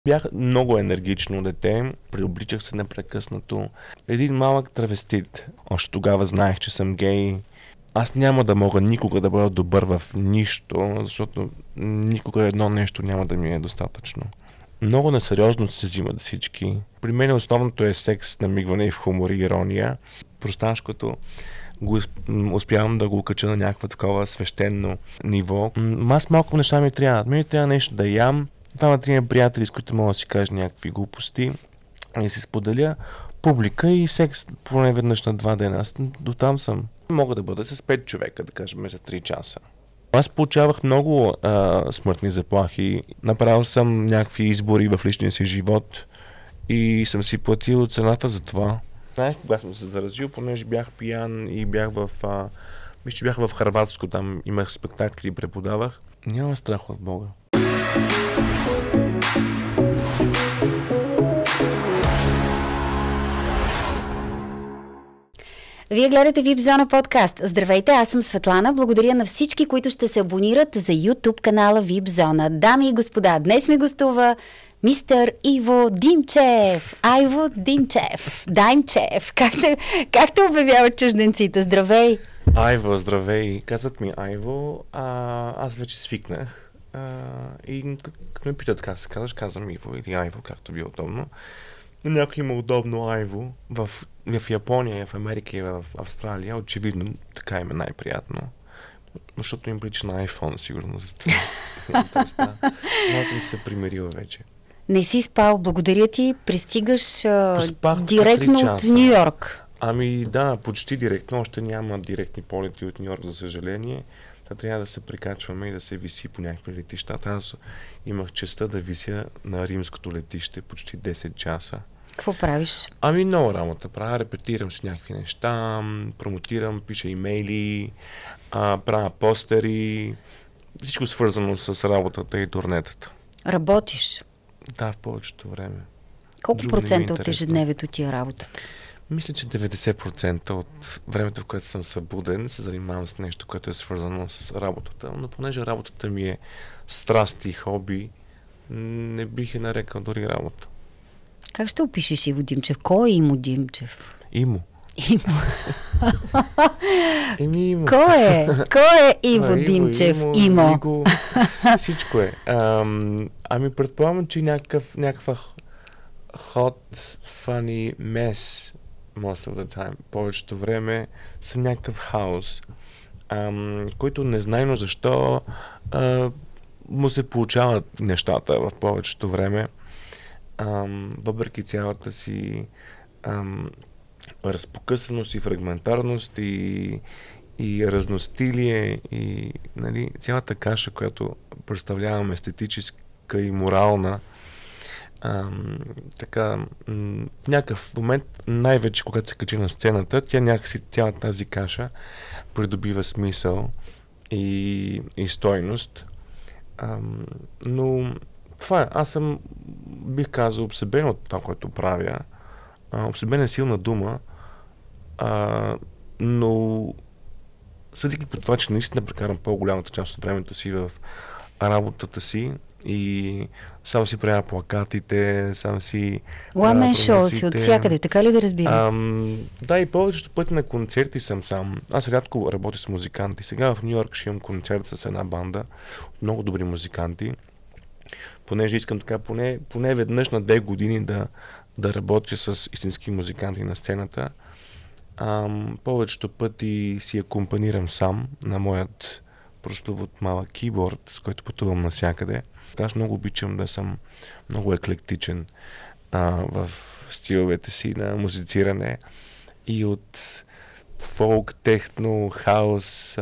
Бях много енергично дете, преобличах се непрекъснато. Един малък травестит. Още тогава знаех, че съм гей. Аз няма да мога никога да бъда добър в нищо, защото никога едно нещо няма да ми е достатъчно. Много несериозно се взимат всички. При мен основното е секс, намигване и в хумор и ирония. Просташкото успявам да го кача на някакво такова свещено ниво. Аз малко неща ми трябва. Ми трябва нещо да ям. Двама-трима приятели, с които мога да си кажа някакви глупости и си споделя публика и секс поне веднъж на 2 дена. Аз до там съм. Мога да бъда с 5 човека, да кажем, за 3 часа. Аз получавах много смъртни заплахи. Направил съм някакви избори в личния си живот и съм си платил цената за това. Знаех, кога съм се заразил, понеже бях пиян и бях мисля, че бях в Хърватско, там имах спектакли и преподавах. Няма страх от Бога. Вие гледате VIP Zona подкаст. Здравейте, аз съм Светлана. Благодаря на всички, които ще се абонират за YouTube канала VIP Zona. Дами и господа, днес ми гостува мистер Иво Димчев. Айво Димчев. Даймчев. Как те обявяват чужденците? Здравей! Айво, здравей! Казват ми Айво, аз вече свикнах. И като ме питат как се казваш, казвам Иво или Айво, както ви е удобно. Някой има удобно Айво в Япония, в Америка и в Австралия. Очевидно така им е най-приятно. Защото им прилича на iPhone, сигурно за това. Аз съм се примирил вече. Не си спал, благодаря ти. Пристигаш директно от Ню Йорк. Ами да, почти директно. Още няма директни полети от Ню Йорк, за съжаление. Трябва да се прикачваме и да се виси по някакви летища. Аз имах честта да вися на римското летище почти 10 часа. Какво правиш? Ами много работа правя, репетирам си някакви неща, промотирам, пиша имейли, правя постери, всичко свързано с работата и турнетата. Работиш? Да, в повечето време. Колко процента от ежедневието ти е работата? Мисля, че 90% от времето, в което съм събуден, се занимавам с нещо, което е свързано с работата. Но понеже работата ми е страст и хоби, не бих нарекал дори работа. Как ще опишеш Иво Димчев? Кой е Имо Димчев? Имо. Имо. Кой е Иво Димчев? Имо. Всичко е. Ами предполагам, че някаква hot, funny mess most of the time. Повечето време съм някакъв хаос, който незнайно защо му се получават нещата в повечето време. Въпреки цялата си разпокъсаност и фрагментарност и разностилие и нали, цялата каша, която представлявам естетическа и морална, в някакъв момент, най-вече когато се качи на сцената, тя някакси цялата тази каша придобива смисъл и стойност. Но това е. Аз съм, бих казал, обсебен от това, което правя. Обсебен е силна дума, но съдейки по това, че наистина прекарам по-голямата част от времето си в работата си и само си правя плакатите, само си One Man Show си от всякъде, така ли да разбирам? Да, и повечето пъти на концерти съм сам. Аз рядко работя с музиканти. Сега в Ню Йорк ще имам концерт с една банда, много добри музиканти, понеже искам така поне веднъж на 2 години да работя с истински музиканти на сцената. Повечето пъти си акомпанирам сам на моят прословут малък кейборд, с който пътувам навсякъде. Аз много обичам да съм много еклектичен в стиловете си на музициране и от фолк, техно, хаус,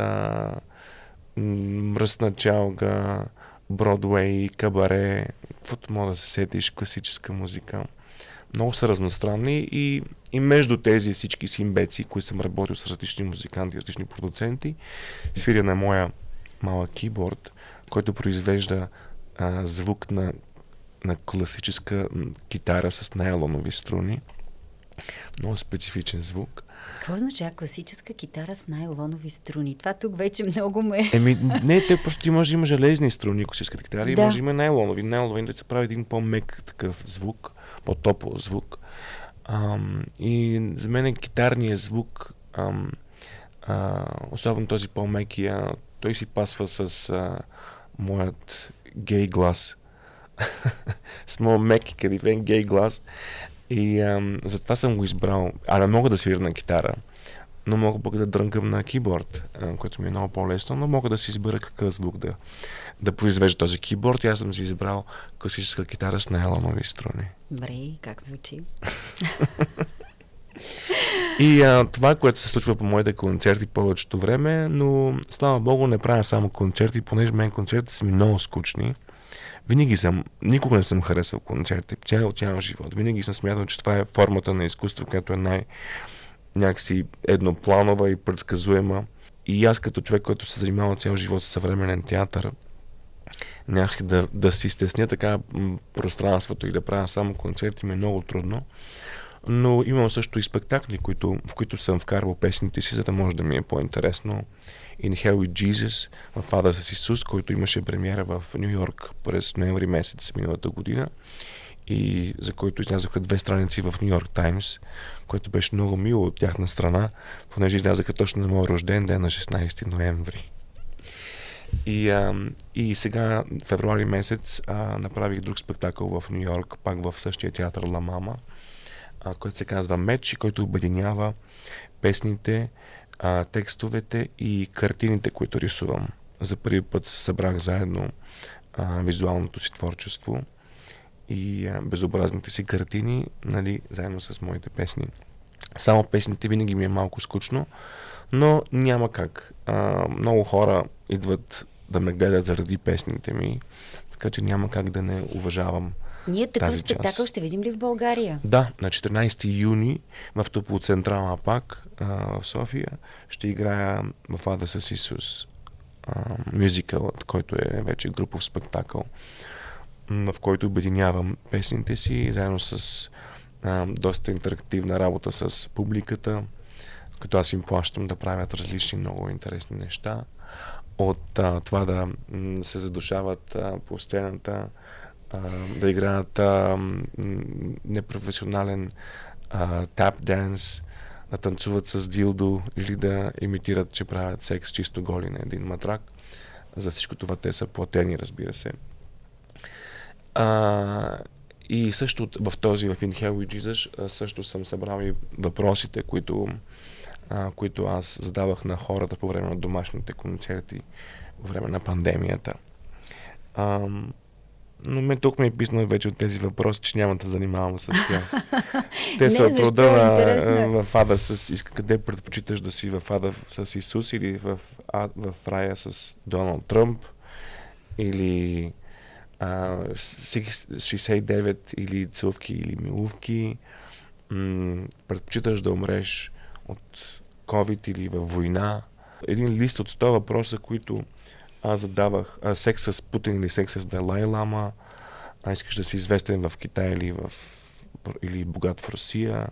мръсна чалга, Бродвей, кабаре, каквото мога да се сетиш, класическа музика. Много са разностранни и между тези всички симбеци, които съм работил с различни музиканти, различни продуценти, свиря на моя малък кейборд, който произвежда звук на класическа китара с найлонови струни. Много специфичен звук. Какво означава класическа китара с найлонови струни? Това тук вече много ме... Не, те просто може да има железни струни, ако си искате китари, Да. може да има найлонови. Найлонови да се прави един по-мек такъв звук, по-топъл звук. И за мен китарният звук, особено този по-мекия, той си пасва с моят гей глас. С моят мек и кадивен гей глас. И затова съм го избрал. Не мога да свиря на китара, но мога пък да дрънкам на кейборд, което ми е много по-лесно, но мога да си избера какъв звук да произвежда този кейборд. И аз съм си избрал класическа китара с найлонови струни. Добре, как звучи? И това, което се случва по моите концерти повечето време, но слава богу не правя само концерти, понеже мен концертите са ми много скучни. Никога не съм харесвал концерти, цял живот. Винаги съм смятал, че това е формата на изкуство, която е някакси еднопланова и предсказуема. И аз като човек, който се занимава цял живот с съвременен театър, някакси да си стесня така пространството и да правя само концерти ми е много трудно. Но имам също и спектакли, в които съм вкарвал песните си, за да може да ми е по-интересно. In Hell with Jesus, в Ада с Исус, който имаше премиера в Ню Йорк през ноември месец миналата година и за който излязоха 2 страници в Ню Йорк Таймс, което беше много мило от тяхна страна, понеже излязоха точно на моя рожден ден на 16 ноември. И сега, февруари месец, направих друг спектакъл в Ню Йорк, пак в същия театър Ла Мама, който се казва Меч, който обединява песните, текстовете и картините, които рисувам. За първи път събрах заедно визуалното си творчество и безобразните си картини, нали, заедно с моите песни. Само песните винаги ми е малко скучно, но няма как. Много хора идват да ме гледат заради песните ми, така че няма как да не уважавам. Ние такъв спектакъл ще видим ли в България? Да, на 14 юни в Топлоцентрала пак в София ще играя в Ада с Исус мюзикълът, който е вече групов спектакъл, в който обединявам песните си заедно с доста интерактивна работа с публиката, като аз им плащам да правят различни много интересни неща. От това да се задушават по сцената, да играят непрофесионален тап денс, да танцуват с дилдо или да имитират, че правят секс чисто голи на един матрак. За всичко това те са платени, разбира се. И също в In Hell with Jesus също съм събрал и въпросите, които аз задавах на хората по време на домашните концерти, по време на пандемията. Но мен тук ми е писано вече от тези въпроси, че няма да занимавам с тях. Те са от рода в Ада с... Къде предпочиташ да си в Ада с Исус или в рая с Доналд Тръмп или 69 или Цъвки или Милувки. Предпочиташ да умреш от COVID или във война. Един лист от 100 въпроса, които аз задавах. Секс с Путин или секс с Далай Лама. Искаш да си известен в Китай или богат в Русия.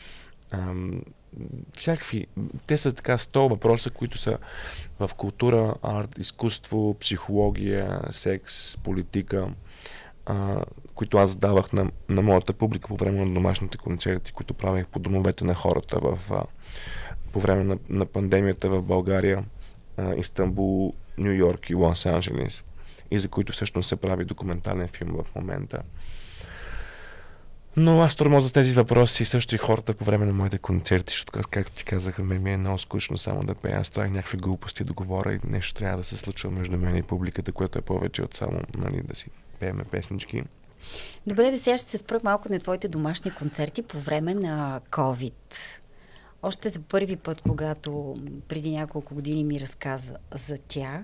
Всякакви. Те са така 100 въпроса, които са в култура, арт, изкуство, психология, секс, политика, които аз задавах на моята публика по време на домашните концерти, които правих по домовете на хората по време на пандемията в България, Истанбул, Ню Йорк и Лос Анджелес, и за които всъщност се прави документален филм в момента. Но аз тормозя тези въпроси също и хората по време на моите концерти, защото, както ти казах, ми е много скучно само да пея. Аз правих някакви глупости да говоря и нещо трябва да се случва между мен и публиката, което е повече от само да си пееме песнички. Добре, да сега ще се спра малко на твоите домашни концерти по време на COVID. Още за първи път, когато преди няколко години ми разказа за тях,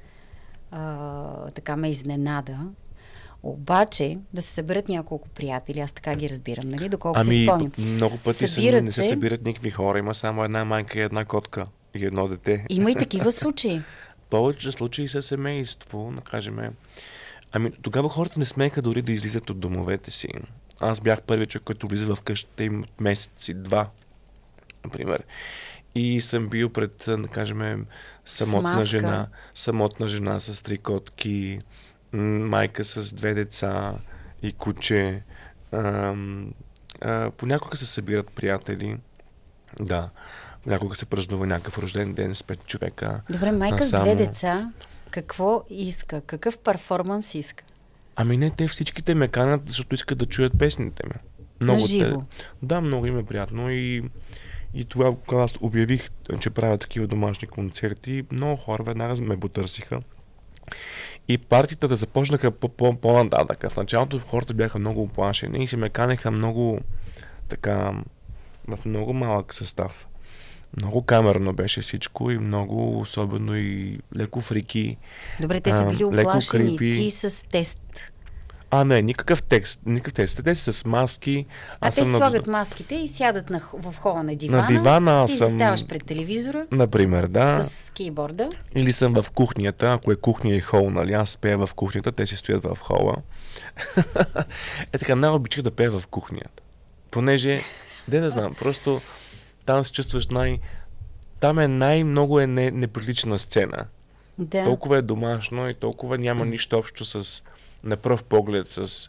така ме изненада. Обаче, да се съберат няколко приятели, аз така ги разбирам, нали? Доколкото си спомням. Много пъти не се събират никакви хора, има само една майка и една котка и едно дете. Има и такива случаи. Повече случаи са семейство, да кажем. Тогава хората не смееха дори да излизат от домовете си. аз бях първият човек, който влиза в къщата им от месеци, 2, например. И съм бил пред, да кажем, самотна жена с 3 котки, майка с 2 деца и куче. Понякога се събират приятели. Да. Понякога се празнува някакъв рожден ден с 5 човека. Добре, майка с 2 деца, какво иска? Какъв перформанс иска? Ами не, те всичките ме канят, защото искат да чуят песните ми. Много живо? Да, много им е приятно и тогава, когато аз обявих, че правя такива домашни концерти, много хора веднага ме потърсиха. И партията да започнаха по-нататък. В началото хората бяха много оплашени и се ме канеха много така, в много малък състав. Много камерно беше всичко и много особено и леко фрики. Добре, те са били оплашени. Ти с тест. Не, никакъв тест. Те са с маски. Те слагат маските и сядат в хола на дивана. На дивана ти ставаш пред телевизора. Например, да. С кейборда. Или съм в кухнята, ако е кухня и хол, нали? Аз пея в кухнята, те си стоят в хола. Така, много обичах да пея в кухнята. Понеже, не знам, просто там се чувстваш там е много неприлична сцена. Да. Толкова е домашно и толкова няма нищо общо с на пръв поглед с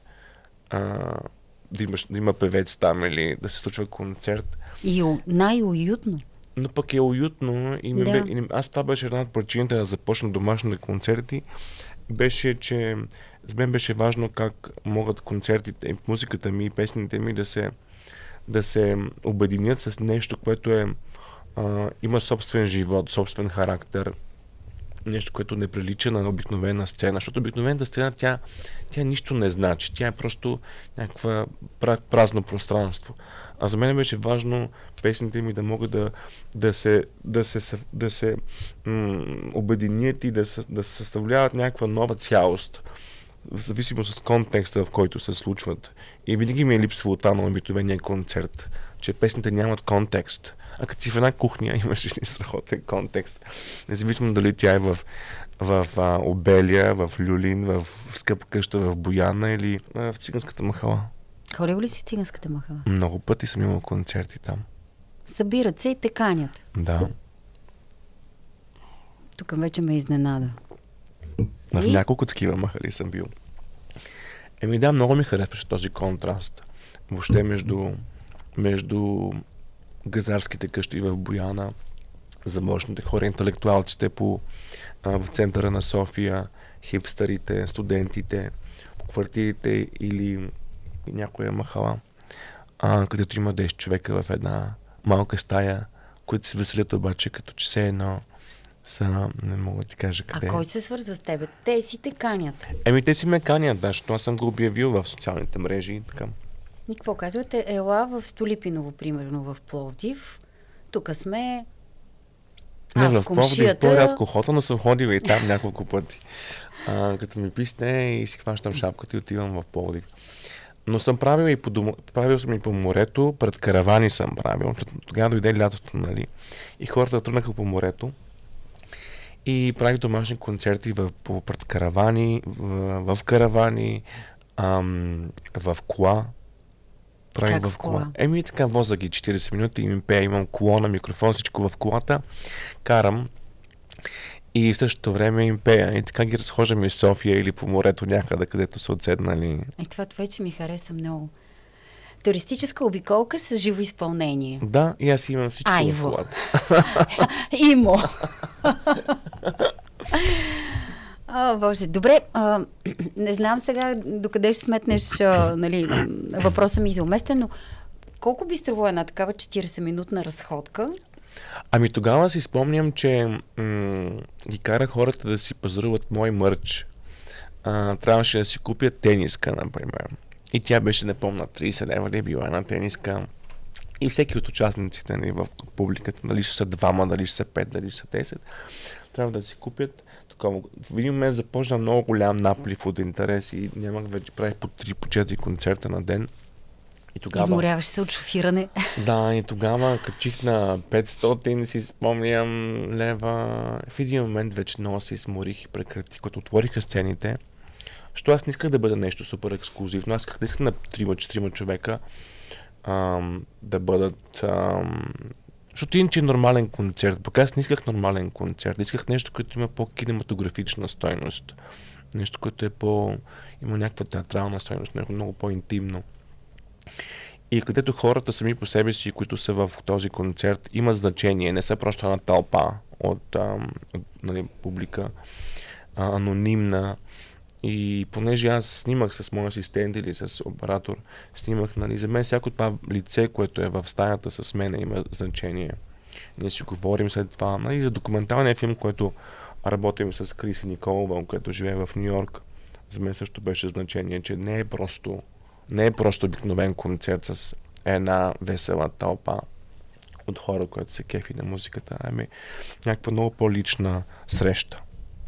да има певец там или да се случва концерт. И най-уютно. Но пък е уютно и аз това беше една от причините да започна домашните концерти. Беше, че за мен беше важно как могат концертите, музиката ми и песните ми да се обединят с нещо, което има собствен живот, собствен характер. Нещо, което не прилича на обикновена сцена. Защото обикновената сцена, тя нищо не значи. Тя е просто някаква празно пространство. А за мен беше важно песните ми да могат да се обединят и да съставляват някаква нова цялост. В зависимост от контекста, в който се случват. И винаги ми е липсвало това на обикновения концерт, че песните нямат контекст. А като си в една кухня, имаш един страхотен контекст. Независимо дали тя е в Обелия, в Люлин, в скъпа къща в Бояна или в циганската махала. Ходил ли си в циганската махала? Много пъти съм имал концерти там. Събират се и те канят. Да. Тук вече ме изненада. В няколко такива махали съм бил. Да, много ми харесваше този контраст. Въобще между газарските къщи в Бояна, заможните хора, интелектуалците в центъра на София, хипстърите, студентите, по квартирите или някоя махала, където има 10 човека в една малка стая, които се веселят обаче, като че все едно не мога да ти кажа къде. А кой се свързва с тебе? Те си те канят. Те си ме канят, да, защото аз съм го обявил в социалните мрежи и така. И какво казвате? Ела в Столипиново, примерно в Пловдив. Тук сме... в Пловдив по-рядко хода, но съм ходил и там няколко пъти. Като ми писне и си хващам шапката и отивам в Пловдив. Но съм правил съм и по морето, пред каравани съм правил. Тогава дойде лятото, нали? И хората тръгнаха по морето. И правих домашни концерти пред каравани, в каравани, в кола. Как в кола? Така воза ги 40 минути и имам колона, микрофон, всичко в колата. Карам и в същото време им пея. И така ги разхождам из София или по морето някъде, където са отседнали. Това вече ми хареса много. Туристическа обиколка с живо изпълнение. Да, и аз имам всичко в колата. Имо! Боже, добре, не знам сега докъде ще сметнеш, въпросът ми изуместен, но колко би струва една такава 40-минутна разходка? Тогава си спомням, че ги карах хората да си пазаруват мой мърч. Трябваше да си купят тениска, например. И тя беше, не помня, 30 лева ли е била една тениска. И всеки от участниците в публиката, дали ще са 2, дали ще са 5, дали ще са 10, трябва да си купят. В един момент започна много голям наплив от интерес и нямах вече, правих по 3-4 концерта на ден. И тогава... Изморяваш се от шофиране. Да, и тогава качих на 500, си спомням, лева. В един момент вече много се изморих и прекратих, като отвориха сцените, Защото аз не исках да бъда нещо супер ексклюзивно. Аз исках на 3-4 човека да бъдат... защото иначе е нормален концерт. Пък аз не исках нормален концерт. Исках нещо, което има по-кинематографична стойност. Нещо, което има някаква театрална стойност, нещо много по-интимно. И където хората сами по себе си, които са в този концерт, имат значение. Не са просто една тълпа от публика, анонимна. И понеже аз снимах с мой асистент или с оператор, снимах, за мен всяко това лице, което е в стаята с мен, има значение. Ние си говорим след това. За документалния филм, който работим с Криси Николова, който живее в Ню Йорк, за мен също беше значение, че не е просто обикновен концерт с една весела тълпа от хора, които се кефи на музиката, някаква много по-лична среща.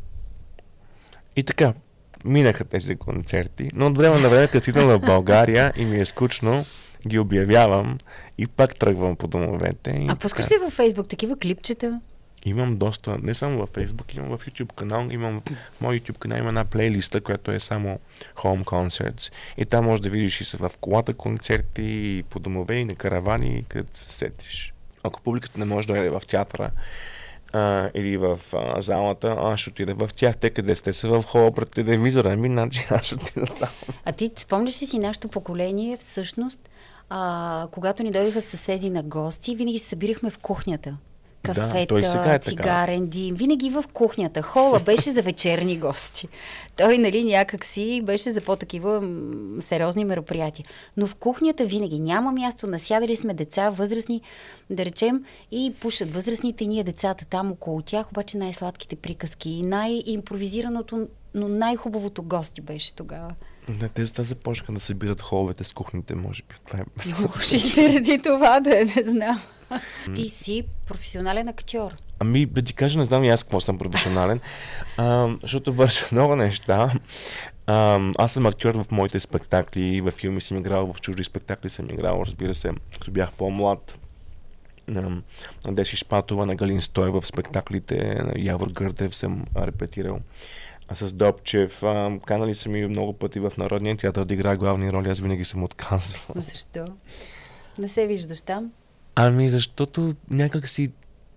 И така, минаха тези концерти, но от време на време, като идвам в България и ми е скучно, ги обявявам и пак тръгвам по домовете. А пускаш ли във Фейсбук такива клипчета? Имам доста, не само във Фейсбук, имам в YouTube канал, мой YouTube канал има една плейлиста, която е само Home Concerts. И там можеш да видиш и са в колата концерти, и по домове, и на каравани, където се сетиш. Ако публиката не може да дойде в театъра или в залата, аз ще отида в тях. Те къде сте са в хола пред телевизора, значи аз ще отида там. А ти спомняш ли си нашето поколение, всъщност, когато ни дойдоха съседи на гости, винаги се събирахме в кухнята. Кафета, цигарен дим, винаги в кухнята. Хола беше за вечерни гости. Той, някак си беше за по-такива сериозни мероприятия. Но в кухнята винаги няма място. Насядали сме деца, възрастни, да речем, и пушат възрастните, ние децата там около тях, обаче най-сладките приказки и най-импровизираното, но най-хубавото гости беше тогава. Не, те започнаха да събират холовете с кухните, може би. Това е... Може и заради това да не знам. Ти си професионален актьор. Да ти кажа, не знам и аз какво съм професионален, защото върша много неща. Аз съм актьор в моите спектакли, във филми съм играл, в чужди спектакли съм играл, разбира се, като бях по-млад. На Деши Шпатова, на Галин Стоев в спектаклите, на Явор Гърдев съм репетирал. С Добчев. Канали са ми много пъти в Народния театър да играя главни роли, аз винаги съм отказвал. Защо? Не се виждаш там? Защото някак си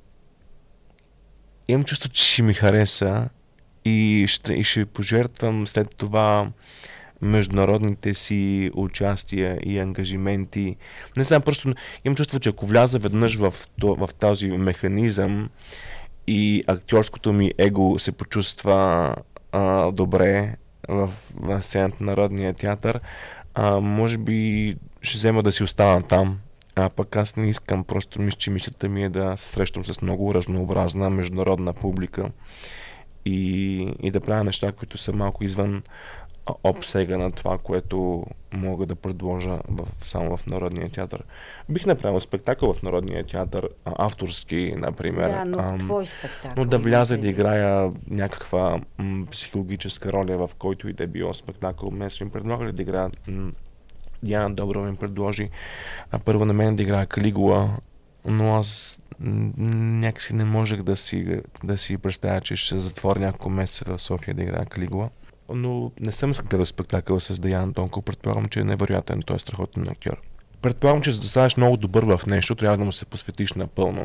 имам чувство, че ще ми хареса и ще пожертвам след това международните си участия и ангажименти. Не знам, просто имам чувство, че ако вляза веднъж в този механизъм и актьорското ми его се почувства добре в сцената на Народния театър, може би ще взема да си остана там. Пък аз не искам, просто мисля, че мисълта ми е да се срещам с много разнообразна международна публика и да правя неща, които са малко извън обсега на това, което мога да предложа само в Народния театър. Бих направил спектакъл в Народния театър, авторски, например. Да, но твой спектакъл. Но да вляза да играя някаква психологическа роля, в който и да е било спектакъл. Мен са им предлагали да играя. Диана Доброва ми предложи първо на мен да играя Калигула, но аз някакси не можех да си представя, че ще затворя няколко месеца в София да играя Калигула. Но не съм гледал спектакъл с Деян Тонков. Предполагам, че е невероятен. Той е страхотен актьор. Предполагам, че за да станеш много добър в нещо, трябва да му се посветиш напълно.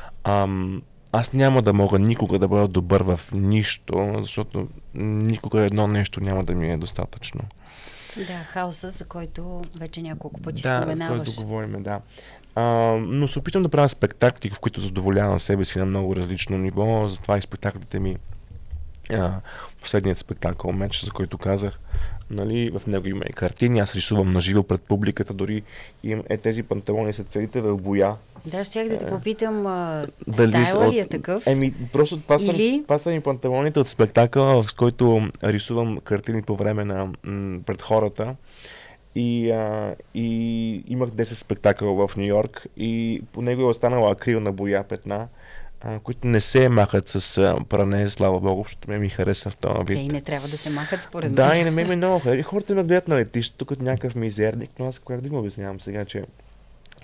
Аз няма да мога никога да бъда добър в нищо, защото никога едно нещо няма да ми е достатъчно. Да, хаоса, за който вече няколко пъти споменаваш. Да, за който говорим, да. Но се опитвам да правя спектакли, в които задоволявам себе си на много различно ниво. Затова и спектаклите ми, последният спектакъл Меч, за който казах, в него има и картини, аз рисувам наживо пред публиката, дори тези панталони са целите в боя. Да, щях да те попитам, стайла ли е такъв? Просто това са ми панталоните от спектакъла, в който рисувам картини по време пред хората. И имах 10 спектакъла в Ню Йорк и по него е останала акрилна боя петна, които не се махат с пране, слава богу, защото ми хареса в този вид. Те и не трябва да се махат според мен. Да, и не ме много хареса. Хората ме гледат на летището като някакъв мизерник, но аз как да им обяснявам сега, че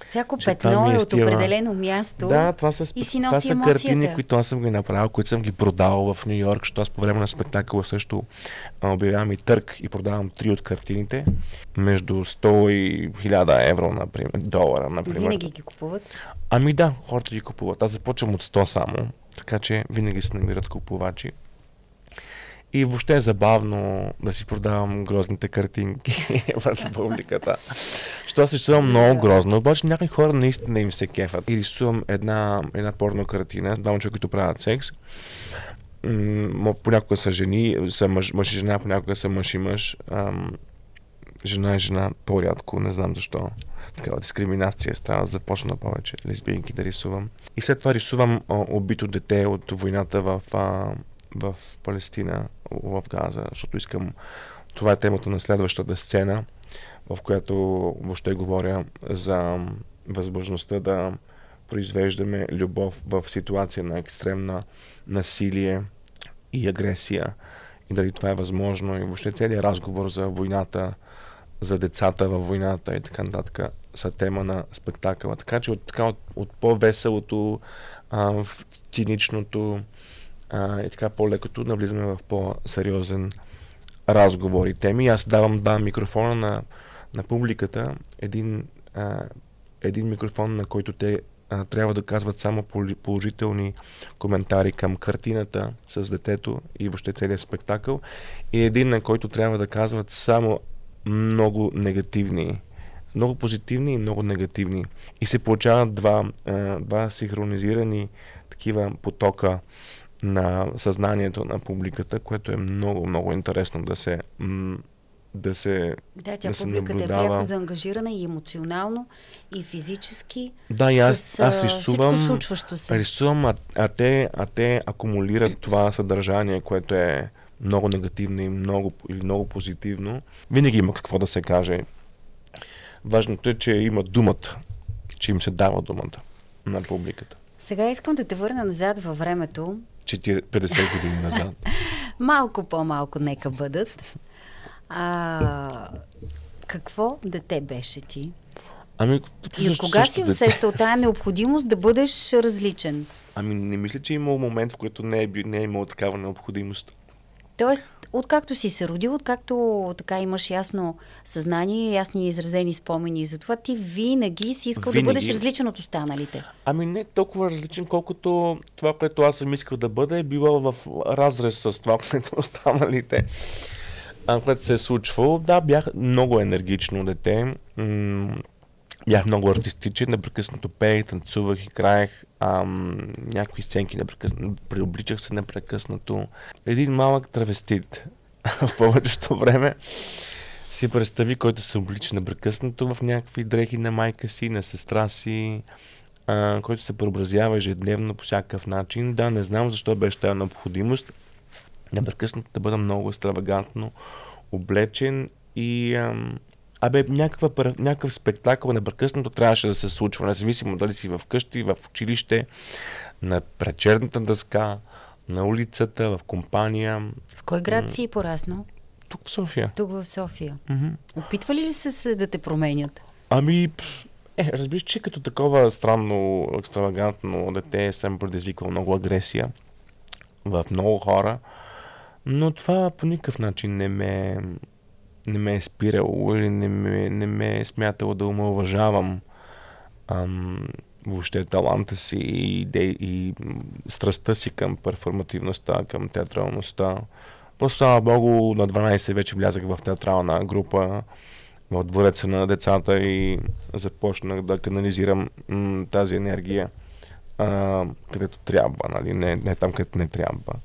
Всяко че петно ми е от стила. определено място Да, и си това носи са емоцията. картини, които аз съм ги направил, които съм ги продавал в Ню Йорк, защото аз по време на спектакъла също обявявам и търг и продавам 3 от картините между 100 и 1000 евро, например, долара, например. Винаги ги купуват? Ами да, хората ги купуват. Аз започвам от 100 само, така че винаги се намират купувачи. И въобще е забавно да си продавам грозните картинки в публиката. Що аз рисувам много грозно, обаче някои хора наистина им се кефат. И рисувам една порно картина, двама човека, които правят секс. Понякога са жени, са мъж и жена, понякога са мъж и мъж. Жена и жена по-рядко, не знам защо. Такава дискриминация става, да започна повече лесбийки да рисувам. И след това рисувам убито дете от войната в Палестина, в Газа, защото искам... Това е темата на следващата сцена, в която въобще говоря за възможността да произвеждаме любов в ситуация на екстремна насилие и агресия. И дали това е възможно. И въобще целият разговор за войната, за децата във войната и така нататък са тема на спектакъла. Така че от по-веселото, циничното и така по-лекото навлизаме в по-сериозен разговор и теми. Аз давам микрофона на публиката, един микрофон, на който те трябва да казват само положителни коментари към картината с детето и въобще целият спектакъл, и един, на който трябва да казват само много негативни, много позитивни и много негативни. И се получават два синхронизирани такива потока на съзнанието на публиката, което е много, много интересно да се Да, публиката е пряко заангажирана и емоционално, и физически. Да, и аз рисувам, всичко случващо се. Рисувам, а те акумулират това съдържание, което е много негативно и много позитивно. Винаги има какво да се каже. Важното е, че има думата, че им се дава думата на публиката. Сега искам да те върна назад във времето. 50 години назад. Малко по-малко нека бъдат. Какво дете беше ти? И от кога си усещал тая необходимост да бъдеш различен? Не мисля, че е имал момент, в който не е имал такава необходимост. Тоест, откакто си се родил, откакто така имаш ясно съзнание, ясни изразени спомени, затова ти винаги си искал да бъдеш различен от останалите. Не толкова различен, колкото това, което аз съм искал да бъда, е било в разрез с това, което останалите. Което се е случвало. Да, бях много енергично дете. Бях много артистичен, непрекъснато пеех, танцувах, играех, някакви сценки непрекъснато, преобличах се непрекъснато. Един малък травестит в повечето време си представи, който се облича непрекъснато в някакви дрехи на майка си, на сестра си, който се преобразява ежедневно по всякакъв начин. Да, не знам защо беше тази необходимост непрекъснато да бъда много екстравагантно облечен и някакъв спектакъл непрекъснато трябваше да се случва, независимо дали си в къщи, в училище, на пречерната дъска, на улицата, в компания. В кой град си пораснал? Тук в София. Тук в София. Опитвали ли се да те променят? Разбира, че като такова странно, екстравагантно дете съм предизвикал много агресия в много хора, но това по никакъв начин не ме е спирало или не ме е смятало да омалважавам въобще таланта си и страстта си към перформативността, към театралността. Просто, слава Богу, на 12 вече влязах в театрална група в двореца на децата и започнах да канализирам тази енергия където трябва, нали? Не там, където не трябва.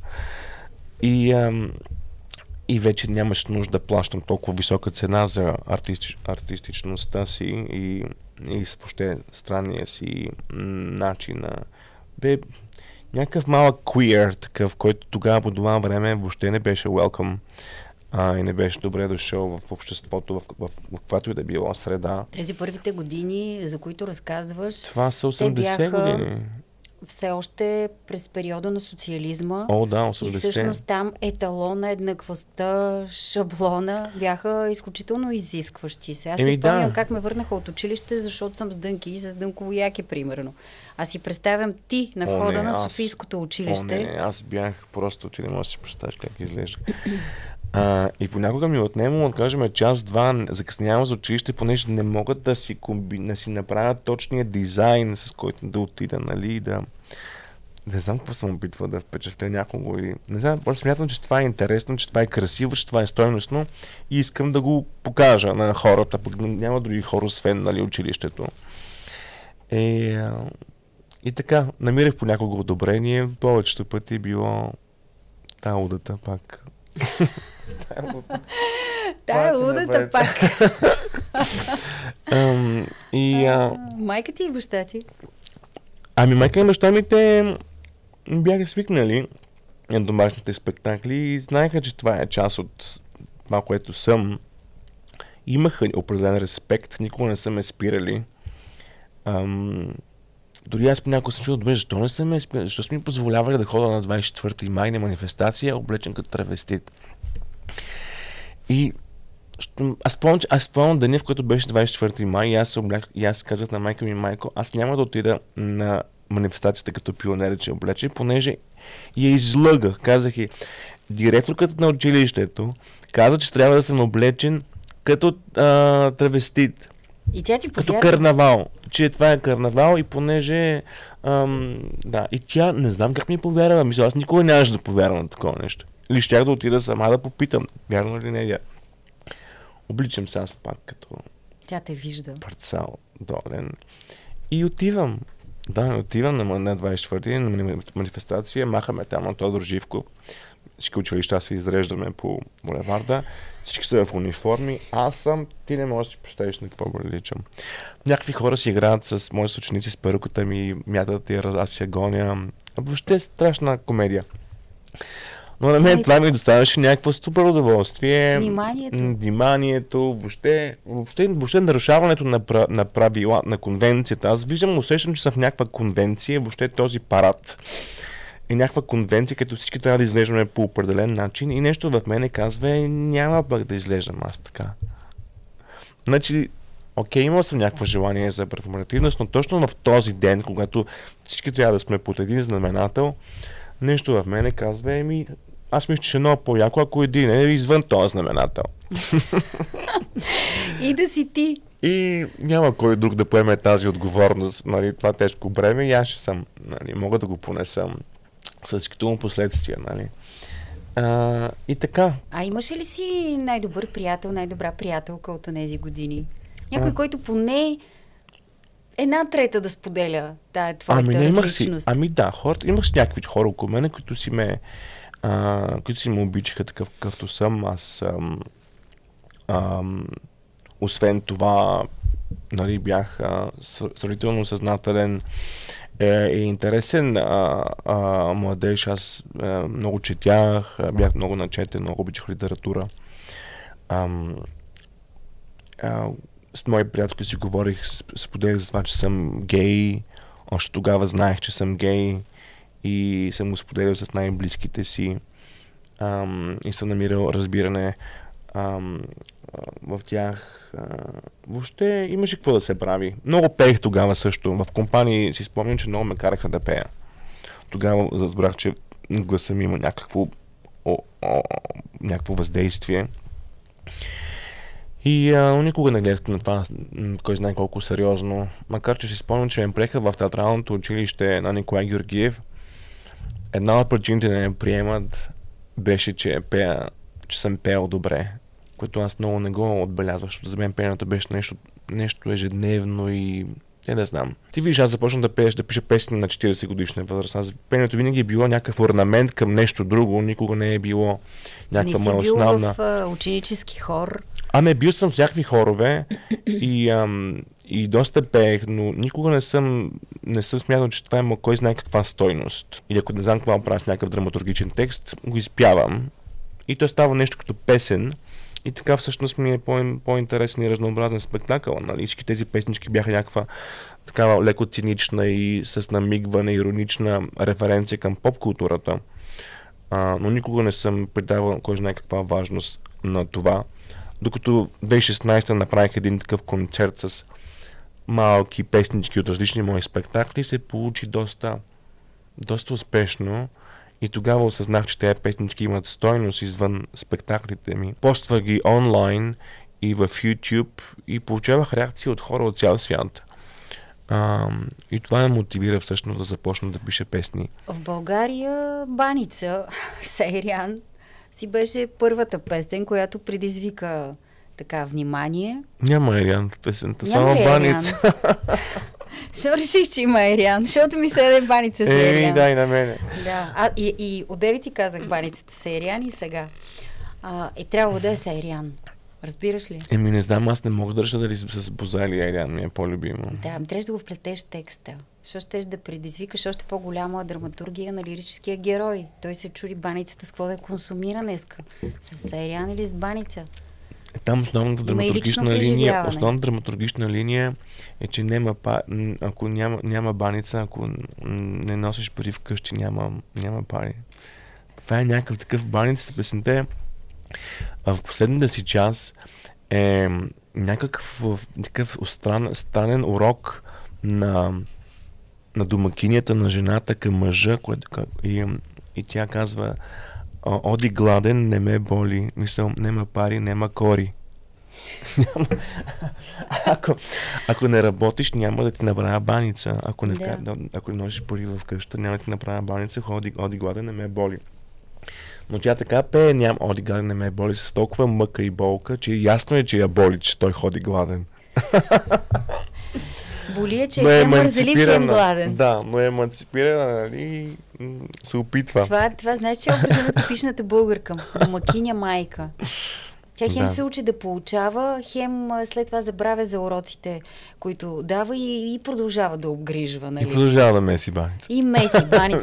И вече нямаш нужда да плащам толкова висока цена за артистичността си и въобще странния си начин. Някакъв малък queer, такъв, който тогава по това време въобще не беше welcome и не беше добре дошъл в обществото, в каквато и да било среда. Тези първите години, за които разказваш, това са 80 години. все още през периода на социализма. О, да, 80-те. И всъщност там еталона, еднаквостта, шаблона бяха изключително изискващи се. Аз си спомням как ме върнаха от училище, защото съм с дънки и с дънково яке, примерно. Аз си представям ти на входа на Софийското училище. Аз бях просто, ти не можеш да си представиш как изглежда. И понякога ми отнема, да кажем, час-два, закъснявам за училище, понеже не могат да си направят точния дизайн, с който да отида, нали, да... Не знам какво съм опитвал да впечатля някого. Не знам, просто смятам, че това е интересно, че това е красиво, че това е стойностно и искам да го покажа на хората, пък няма други хора, освен, нали, училището. И така, намирах понякога одобрение, повечето пъти е било удата пак. Лудата пак. Майка ти и баща ти? Майка и баща ми те бяха свикнали на домашните спектакли и знаеха, че това е част от това, което съм. Имаха определен респект, никога не са ме спирали. Дори аз понякога съм чул, добре, защо не са ме спирали? Защо са ми позволявали да ходя на 24 май на манифестация, облечен като травестит? И аз спомням деня, в който беше 24 май и аз казах на майка ми: майко, аз няма да отида на манифестацията като пионер, че облече, понеже я излъгах. Казах и директорката на училището каза, че трябва да съм облечен като травестит. И тя ти повярва? Като карнавал. Че това е карнавал и понеже... и тя не знам как ми повярва. Мисля, аз никога нямаше да повярвам на такова нещо. Или щях да отида сама да попитам. Вярно ли не? Обличам се аз пак като... Тя те вижда. Парцал долен. И отивам. Отивам на 24-ти на манифестация. Махаме там на Тодор Живко. Всички училища се изреждаме по булеварда. Всички са в униформи. Ти не можеш да си представиш на какво приличам. Някакви хора си играят с мои съученици с перуката ми, мятат и аз си я гоня. Въобще е страшна комедия. Но на мен това ми доставяше някакво супер удоволствие. Вниманието, въобще нарушаването на правила, на конвенцията. Аз усещам, че съм в някаква конвенция, въобще този парад. И някаква конвенция, като всички трябва да изглеждаме по определен начин и нещо в мене казва: няма пък да изглеждам аз така. Значи, имал съм някакво желание за перформативност, но точно в този ден, когато всички трябва да сме под един знаменател, нещо в мене казва: аз мисля, че е много по-яко, ако един е извън този знаменател. И да си ти. И няма кой друг да поеме тази отговорност, нали, това тежко бреме, и аз ще съм, нали, мога да го понесам с всичките му последствия, нали. И така. Имаше ли си най-добър приятел, най-добра приятелка от тези години? Някой, който поне 1/3 да споделя твоята различност? Имах си някакви хора около мене, които си ме обичаха такъв, какъвто съм. Аз освен това, нали, бях сравнително съзнателен и интересен младеж. Аз много четях, бях много начетен, много обичах литература. С мои приятелки си говорих, споделих за това, че съм гей. Още тогава знаех, че съм гей и съм го споделил с най-близките си и съм намирал разбиране в тях. Въобще имаше какво да се прави. Много пеех тогава също. В компании си спомням, че много ме караха да пея. Тогава разбрах, че гласа ми има някакво въздействие. И никога не гледах на това, кой знае колко сериозно. Макар че си спомням, че ме приеха в театралното училище на Николай Георгиев. Една от причините да не приемат беше, че съм пеел добре. Което аз много не го отбелязвах, защото за мен пеенето беше нещо ежедневно и не знам. Ти виж, аз започнах да пиша песни на 40 годишна възраст. Пеенето винаги е било някакъв орнамент към нещо друго, никога не е било някаква моя основна... Не си бил в ученически хор? Бил съм в всякакви хорове и доста пеех, но никога не съм смятал, че това има кой знае каква стойност. Или ако не знам какво правя с някакъв драматургичен текст, го изпявам и то става нещо като песен, И така всъщност ми е по-интересен и разнообразен спектакъл. Нали? Всички тези песнички бяха някаква такава леко цинична и с намигване, иронична референция към поп-културата. Но никога не съм придавал кой знае каква важност на това. Докато 2016 направих един такъв концерт с малки песнички от различни мои спектакли, се получи доста успешно. И тогава осъзнах, че тези песнички имат стойност извън спектаклите ми. Поствах ги онлайн и в YouTube и получавах реакции от хора от цял свят. И това ме мотивира всъщност да започна да пиша песни. В България Баница, Сейрян, си беше първата песен, която предизвика така внимание. Няма Ериан в песента, само Баница. Защо реших, че има Ериан? Защото ми се даде Баница с Ериан. Дай на мене. Да. И отдеве ти казах Баницата с Ериан и сега. Трябва да е с Ериан. Разбираш ли? Не знам, аз не мога да реша дали с Боза или Ериан ми е по-любимо. Да, трябваше да го вплетеш текста. Защо щеш да предизвикаш още по-голяма драматургия на лирическия герой? Той се чуди Баницата с какво да консумира днеска. С Ериан или с Баница? Там основната драматургична линия е, че ако няма Баница, ако не носиш пари вкъщи, няма пари. Това е някакъв такъв Баницата песента. В последната си час е някакъв странен урок на домакинята на жената към мъжа, и тя казва: оди гладен, не ме боли. Мисъл, нема пари, нема кори. Ако не работиш, няма да ти направя баница. Ако не носиш пари в къща, няма да ти направя баница. Оди гладен, не ме боли. Но тя така пее: оди гладен, не ме боли, с толкова мъка и болка, че ясно е, че я боли, че той ходи гладен. Боли е, че е мързелив и е гладен. Да, но е еманципирана, нали, се опитва. Това знаеш, че е образа на типичната българка. Домакиня майка. Тя хем се учи да получава, хем след това забравя за уроците, които дава и продължава да обгрижва. Нали? И продължава да меси баница. И меси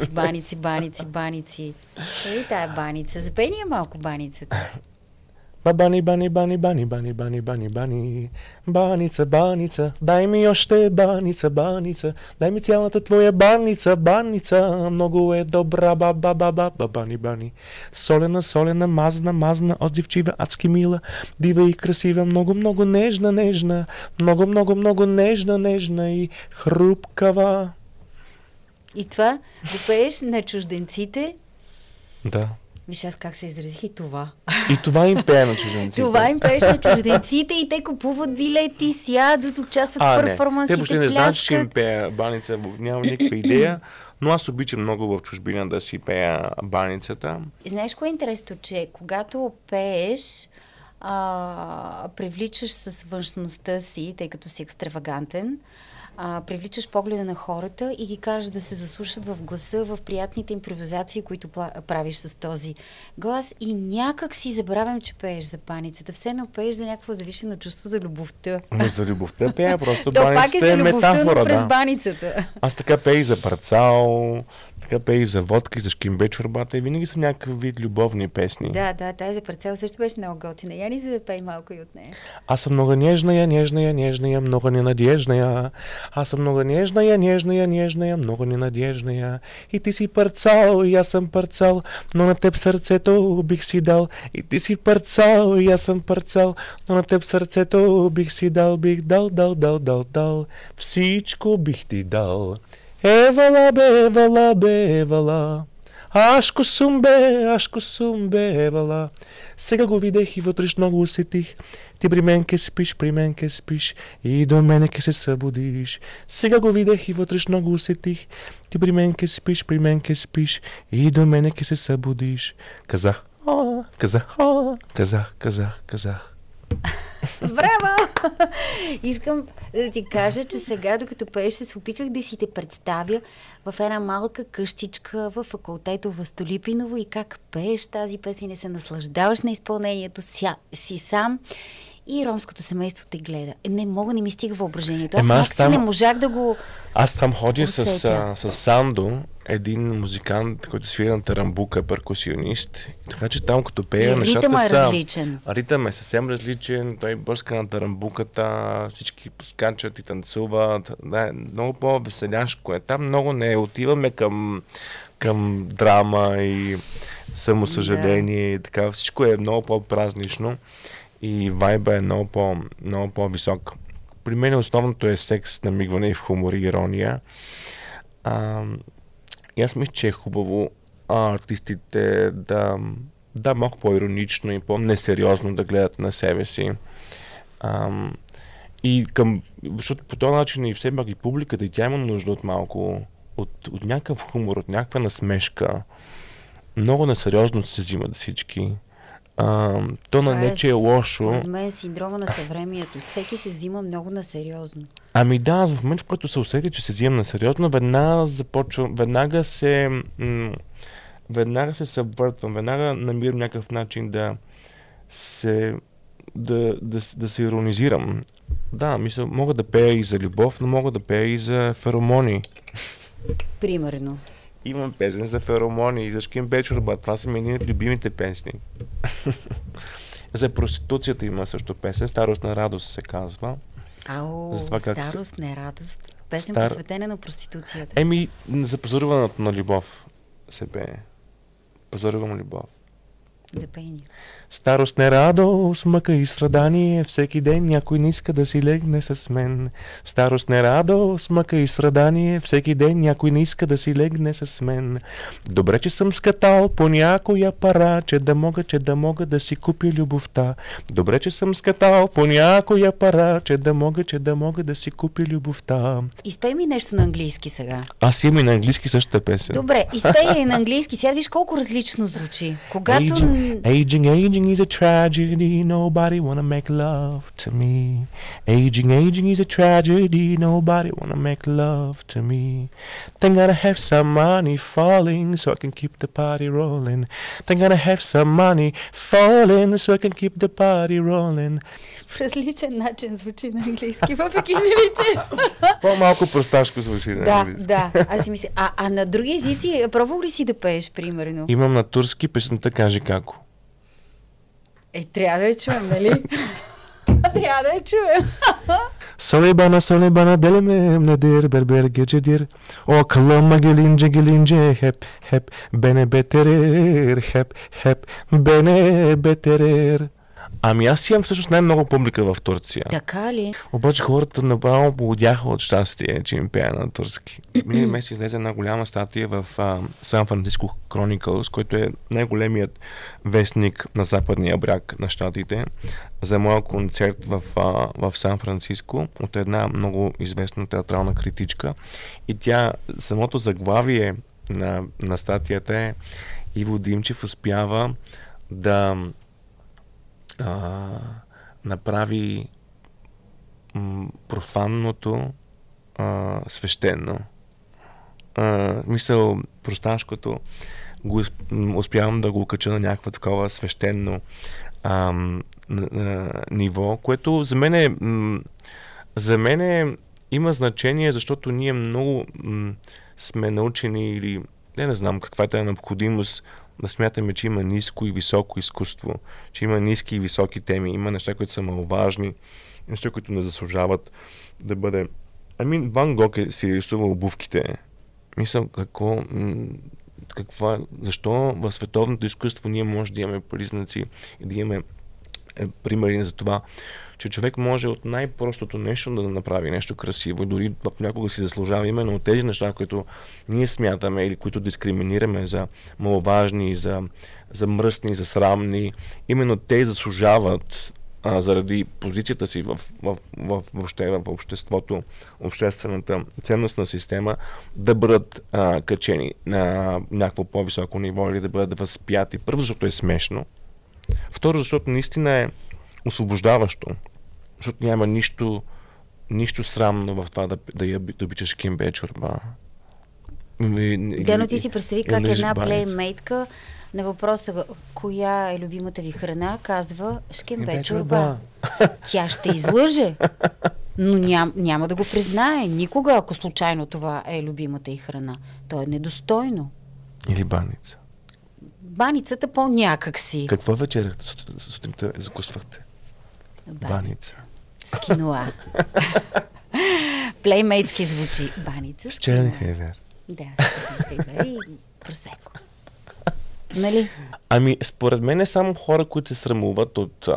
баници. Ей, тая баница. Запей ни малко баницата. Бани, бани, бани, бани, бани, бани, бани, бани. Баница, баница, дай ми още баница, баница. Дай ми цялата твоя баница, баница. Много е добра, бани, бани. Солена, мазна, отзивчива, адски мила. Дива и красива, много нежна. Много нежна и хрупкава. И това го пееш на чужденците? Да. Виж аз как се изразих и това. И това им пее на чужденците. Това им пееш на чужденците и те купуват билети, сядат, участват в перформансите, те въобще не знаят, че им пея баница, нямам никаква идея, но аз обичам много в чужбина да си пея баницата. Знаеш кое е интересно, че когато пееш, привличаш с външността си, тъй като си екстравагантен, привличаш погледа на хората и ги караш да се заслушат в гласа, в приятните импровизации, които правиш с този глас, и някак си забравям, че пееш за баницата. Все едно пееш за някакво завишено чувство за любовта. Но за любовта пея, просто баницата пак е за любовта, метафора, но през баницата. Аз така пея и за парцал, така пея и за водка, и за шкимбе чорбата, и винаги са някакъв вид любовни песни. Да, тази за парцал също беше много готина. Я ни запей малко и от нея. Аз съм много нежная, много ненадежная. Аз съм много нежная, много ненадежная. И ти си парцал, и аз съм парцал, но на теб сърцето бих си дал. И ти си парцал, и аз съм парцал, но на теб сърцето бих си дал. Бих дал. Всичко бих ти дал. Евала бе, Ашко сум бе, евала. Сега го видях и вътрешно го усетих. Ти при мен ке спиш и до мене ке се събудиш. Сега го видях и вътрешно го усетих. Ти при мен ке спиш и до мене ке се събудиш. Казах. Браво! Искам да ти кажа, че сега, докато пееш, се опитвах да си те представя в една малка къщичка в факултета в Столипиново и как пееш тази песен и се наслаждаваш на изпълнението си сам и ромското семейство те гледа. Не ми стига въображението. Аз някакси не можах да го Аз там ходя усетя. с Сандо, един музикант, който свира на тарамбука, перкусионист. Така че там като пея, нещата ритъмът е са... различен. Ритъм е съвсем различен, той бърска на тарамбуката, всички скачат и танцуват. Да, много по-веселяшко е. Там много не отиваме към драма и самосъжаление и така. Всичко е много по-празнично и вайба е много по-висок. При мен основното е секс, намигване в хумор и ирония. И аз мисля, че е хубаво артистите да малко по-иронично и по-несериозно да гледат на себе си. Защото по този начин и все пак и публиката, и тя има нужда от малко, от някакъв хумор, от някаква насмешка. Много несериозно се взимат всички. То не че е лошо. Според мен синдрома на съвремието. Всеки се взима много насериозно. Ами да, в момента, в който се усети, че се взимам насериозно, веднага се съвъртвам, веднага намирам някакъв начин да се иронизирам. Да, мисля, мога да пея и за любов, но мога да пея и за феромони. Примерно. Имам песен за феромони и за Шким Бечорба. Това са ми любимите песни. За проституцията има също песен. Старост на радост се казва. Старост на радост. Песен посветена на проституцията. За позоруването на любов се пее. Позорувам любов. Запейни. Старост не радост, мъка и страдание, всеки ден някой не иска да си легне с мен. Старост не радост, мъка и страдание, всеки ден някой не иска да си легне с мен. Добре, че съм скатал по някоя пара, че да мога да си купя любовта. Добре, че съм скатал по някоя пара, че да мога да си купя любовта. Изпей ми нещо на английски сега. Аз имам и на английски същата песен. Добре, изпей и на английски. Сега виж колко различно звучи. Когато... Aging is a tragedy, nobody wanna make love to me. Aging is a tragedy, nobody wanna make love to me. Then gotta have some money falling so I can keep the party rolling. Then gotta have some money falling so I can keep the party rolling. В различен начин звучи на английски, въпреки не личи. По-малко просташко звучи на английски. Да. Аз си мисля. А на други езици, пробвал ли си да пееш, примерно? Имам на турски песента "Кажи како". Трябва да я чуем, нали? Трябва да я чуем. Солебана, делеме мнедир, бербер геджедир. О, клома гелинже, хеп, бене бетерер, хеп, бене бетерер. Ами аз имам всъщност най-много публика в Турция. Така ли? Обаче хората направо полудяха от щастие, че им пея на турски. Миналия месец излезе една голяма статия в Сан Франциско Chronicles, който е най-големият вестник на западния бряг на щатите, за моя концерт в Сан Франциско от една много известна театрална критичка. И самото заглавие на статията е: Иво Димчев успява да направи профанното свещено. Мисъл, просташкото успявам да го окача на някаква такова свещено ниво, което за мен има значение, защото ние много сме научени или не знам каквато е необходимост да смятаме, че има ниско и високо изкуство, че има ниски и високи теми, има неща, които са маловажни, неща, които не заслужават да бъде... Ван Гог си рисувал обувките. Мисля, защо в световното изкуство ние може да имаме признаци и да имаме примери за това, че човек може от най-простото нещо да направи нещо красиво и дори някога си заслужава именно от тези неща, които ние смятаме или които дискриминираме за маловажни, за мръсни, за срамни. Именно те заслужават заради позицията си въобще в обществото, обществената ценностна система, да бъдат качени на някакво по-високо ниво или да бъдат възпяти. Първо, защото е смешно. Второ, защото наистина е освобождаващо. Защото няма нищо срамно в това да обичаш Ким Бечорба. Но ти си представи как една плеймейтка На въпроса, коя е любимата ви храна, казва шкембе чорба. чорба. Тя ще излъже, но няма да го признае никога, ако случайно това е любимата й храна. То е недостойно. Или баница. Баницата по-някак си. Какво вечерахте сутринта закусвахте? Баница. С киноа. Плеймейтски звучи. Баница с черен хайвер. Да, с черен хайвер и просеко. Нали? Ами, според мен е само хора, които се срамуват от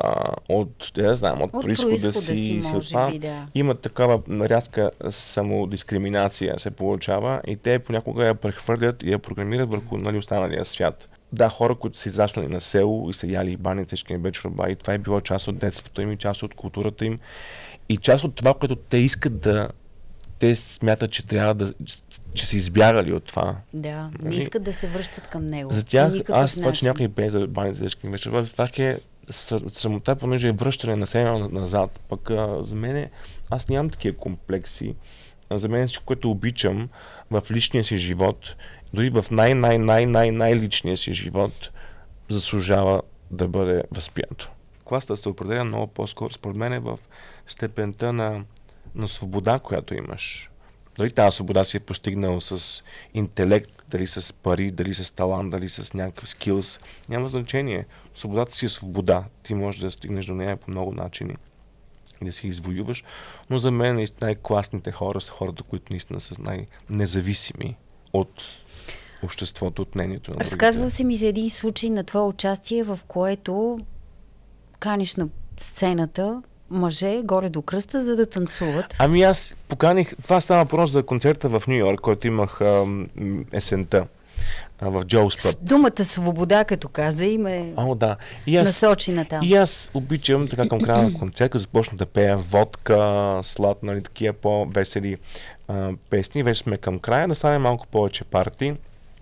произхода си и имат такава рязка самодискриминация се получава и те понякога я прехвърлят и я програмират върху останалия свят. Да, хора, които са израснали на село и са яли баница, шкембе чорба и това е било част от детството им и част от културата им и част от това, което те искат те смятат, че трябва че са избягали от това. Да, не искат да се връщат към него. За тях, аз това, че някой бе за баница, шкембе чорба, за това е срамота, понеже е връщане на себе назад. Пък за мен, аз нямам такива комплекси. За мен всичко, което обичам в личния си живот, дори в най-личния си живот, заслужава да бъде възприето. Класата се определя много по-скоро, според мен е в степента на свобода, която имаш. Дали тази свобода си е постигнал с интелект, дали с пари, дали с талант, дали с някакъв скилс, няма значение. Свободата си е свобода. Ти можеш да стигнеш до нея по много начини и да си извоюваш, но за мен най-класните хора са хората, които наистина са най-независими от обществото, от мнението на другите. Разказвал си ми за един случай на твое участие, в което каниш на сцената мъже горе до кръста, за да танцуват. Ами аз поканих, това става въпрос за концерта в Ню Йорк, който имах есента в Джоус Пъб. Думата свобода, като каза, име насочи на там. И аз обичам така към края на концерта, започна да пея водка, слад, нали, такива по-весели песни. Вече сме към края, да стане малко повече парти.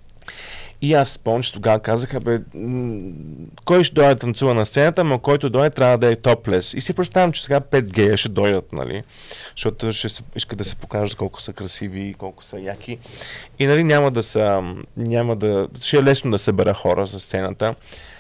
И аз спомням, че тогава казаха, кой ще дойде да танцува на сцената, но който дойде трябва да е топлес. И си представям, че сега 5 гея ще дойдат, нали? Защото ще искат да се покажат колко са красиви, колко са яки. И нали ще е лесно да събера хора за сцената.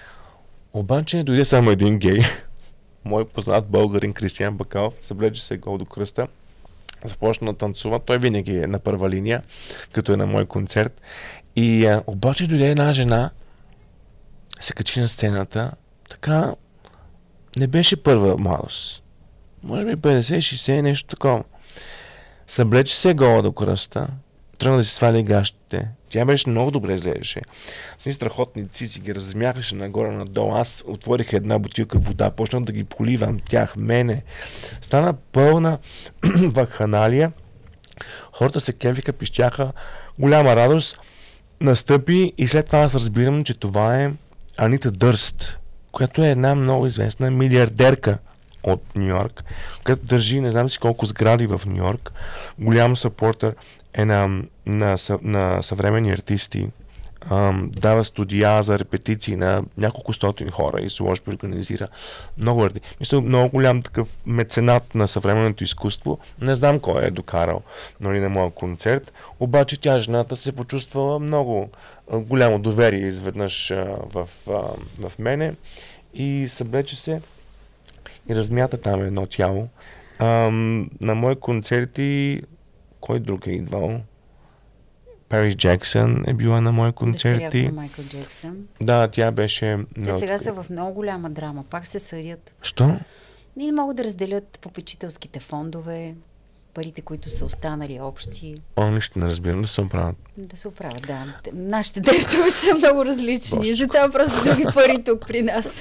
Обаче дойде само един гей, мой познат българин Кристиян Бакалов, съблече се гол до кръста, започна да танцува. Той винаги е на първа линия, като е на мой концерт. И обаче дойде една жена, се качи на сцената, така не беше първа младост. Може би 50-60, нещо такова. Съблече се гола до кръста, тръгна да си сваля гащите. Тя беше много добре изглеждаше. С страхотни цици ги размяхаше нагоре-надолу. Аз отворих една бутилка вода, почнах да ги поливам тях, мене. Стана пълна вакханалия. Хората се кефиха, пищяха, голяма радост. Настъпи и след това аз разбирам, че това е Анита Дърст, която е една много известна милиардерка от Ню Йорк, която държи не знам си колко сгради в Ню Йорк. Голям съпортер е на съвременни артисти. Дава студия за репетиции на няколко стотин хора и изложби организира много артисти. Мисля, много голям такъв меценат на съвременното изкуство. Не знам кой е докарал на моя концерт, обаче тя, жената, се почувствала много голямо доверие изведнъж в мене и съблече се и размята там едно тяло. На мои концерти кой друг е идвал? Парис Джексън е била на мои концерти. Дъщеря на Майкъл Джексън. Да, тя беше... Те сега са в много голяма драма. Пак се съдят. Що? Не могат да разделят попечителските фондове, парите, които са останали общи. Нищо не разбирам, да се оправят. Да се оправят, да. Нашите директори са много различни. Затова просто други пари тук при нас.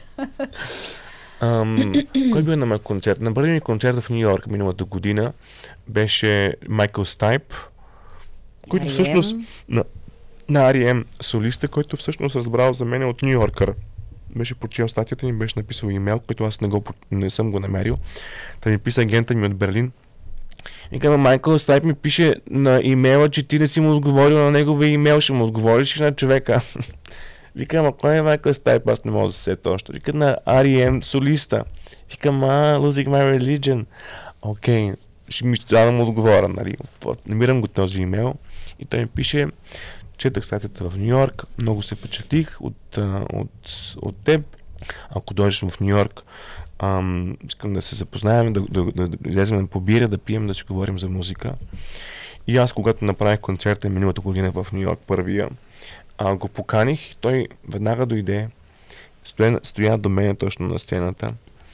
Кой бил на моя концерт? На първи ми концерт в Ню Йорк миналата година беше Майкъл Стайп, който всъщност на R.E.M. солиста, който всъщност разбрал за мен от Ню Йоркър. Беше прочел статията ми, беше написал имейл, който аз не съм го намерил. Та ми писа агента ми от Берлин. И казва, Майкъл Стайп ми пише на имейла, че ти не си му отговорил на неговия имейл, ще му отговориш на човека. Викам, кой е Майкъл Стайп? Аз не мога да се сета още. Викам на R.E.M. солиста. Викам, Losing My Religion. Окей. ще ми трябва да му отговоря, нали. Намирам го този имейл и той ми пише: четах статията в Ню Йорк, много се впечатлих от теб. Ако дойдеш в Ню Йорк, искам да се запознаем, да излезем по бира, да пием, да си говорим за музика. И аз, когато направих концерта миналата година в Ню Йорк, първия, го поканих, той веднага дойде, стоя до мен точно на сцената.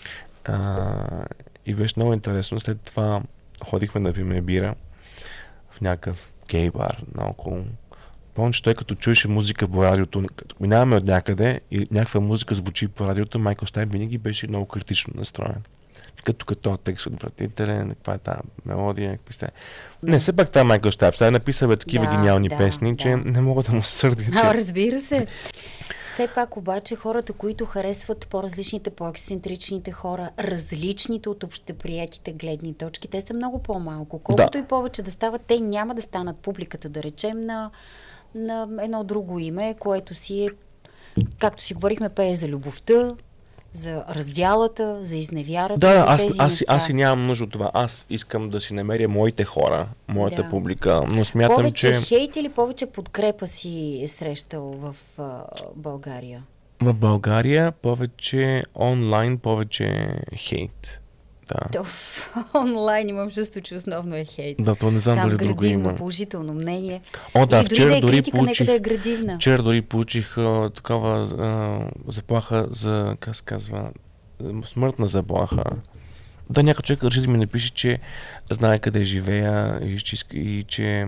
И беше много интересно. След това ходихме да пиме бира в някакъв гей бар наоколо. Помня, че той като чуеше музика по радиото, като минаваме от някъде и някаква музика звучи по радиото, Майкъл Стайн винаги беше много критично настроен. Като този текст отвратителен, каква е тази мелодия, какви сте. Не, все пак това е Майкъл Стайн. Сега е написал такива гениални песни, че не мога да му се сърдя. Разбира се. Все пак обаче хората, които харесват по-различните, по-ексцентричните хора, различните от общоприетите гледни точки, те са много по-малко. Колкото и повече да стават, те няма да станат публиката, да речем, на едно друго име, което си е, както си говорихме, пее за любовта, за раздялата, за изневярата, за тези неща. Аз си нямам нужда от това. Аз искам да си намеря моите хора, моята публика, но смятам, повече хейт или повече подкрепа си срещал в България? В България повече онлайн, повече хейт. Да. Онлайн имам чувство, че основно е хейт. Да, то не знам там дали друго има. Положително мнение. Вчера дори критика, нека да е градивна. Вчера дори получих такава заплаха за, как се казва, смъртна заплаха. Да, някой човек реши да ми напише, че знае къде живея и че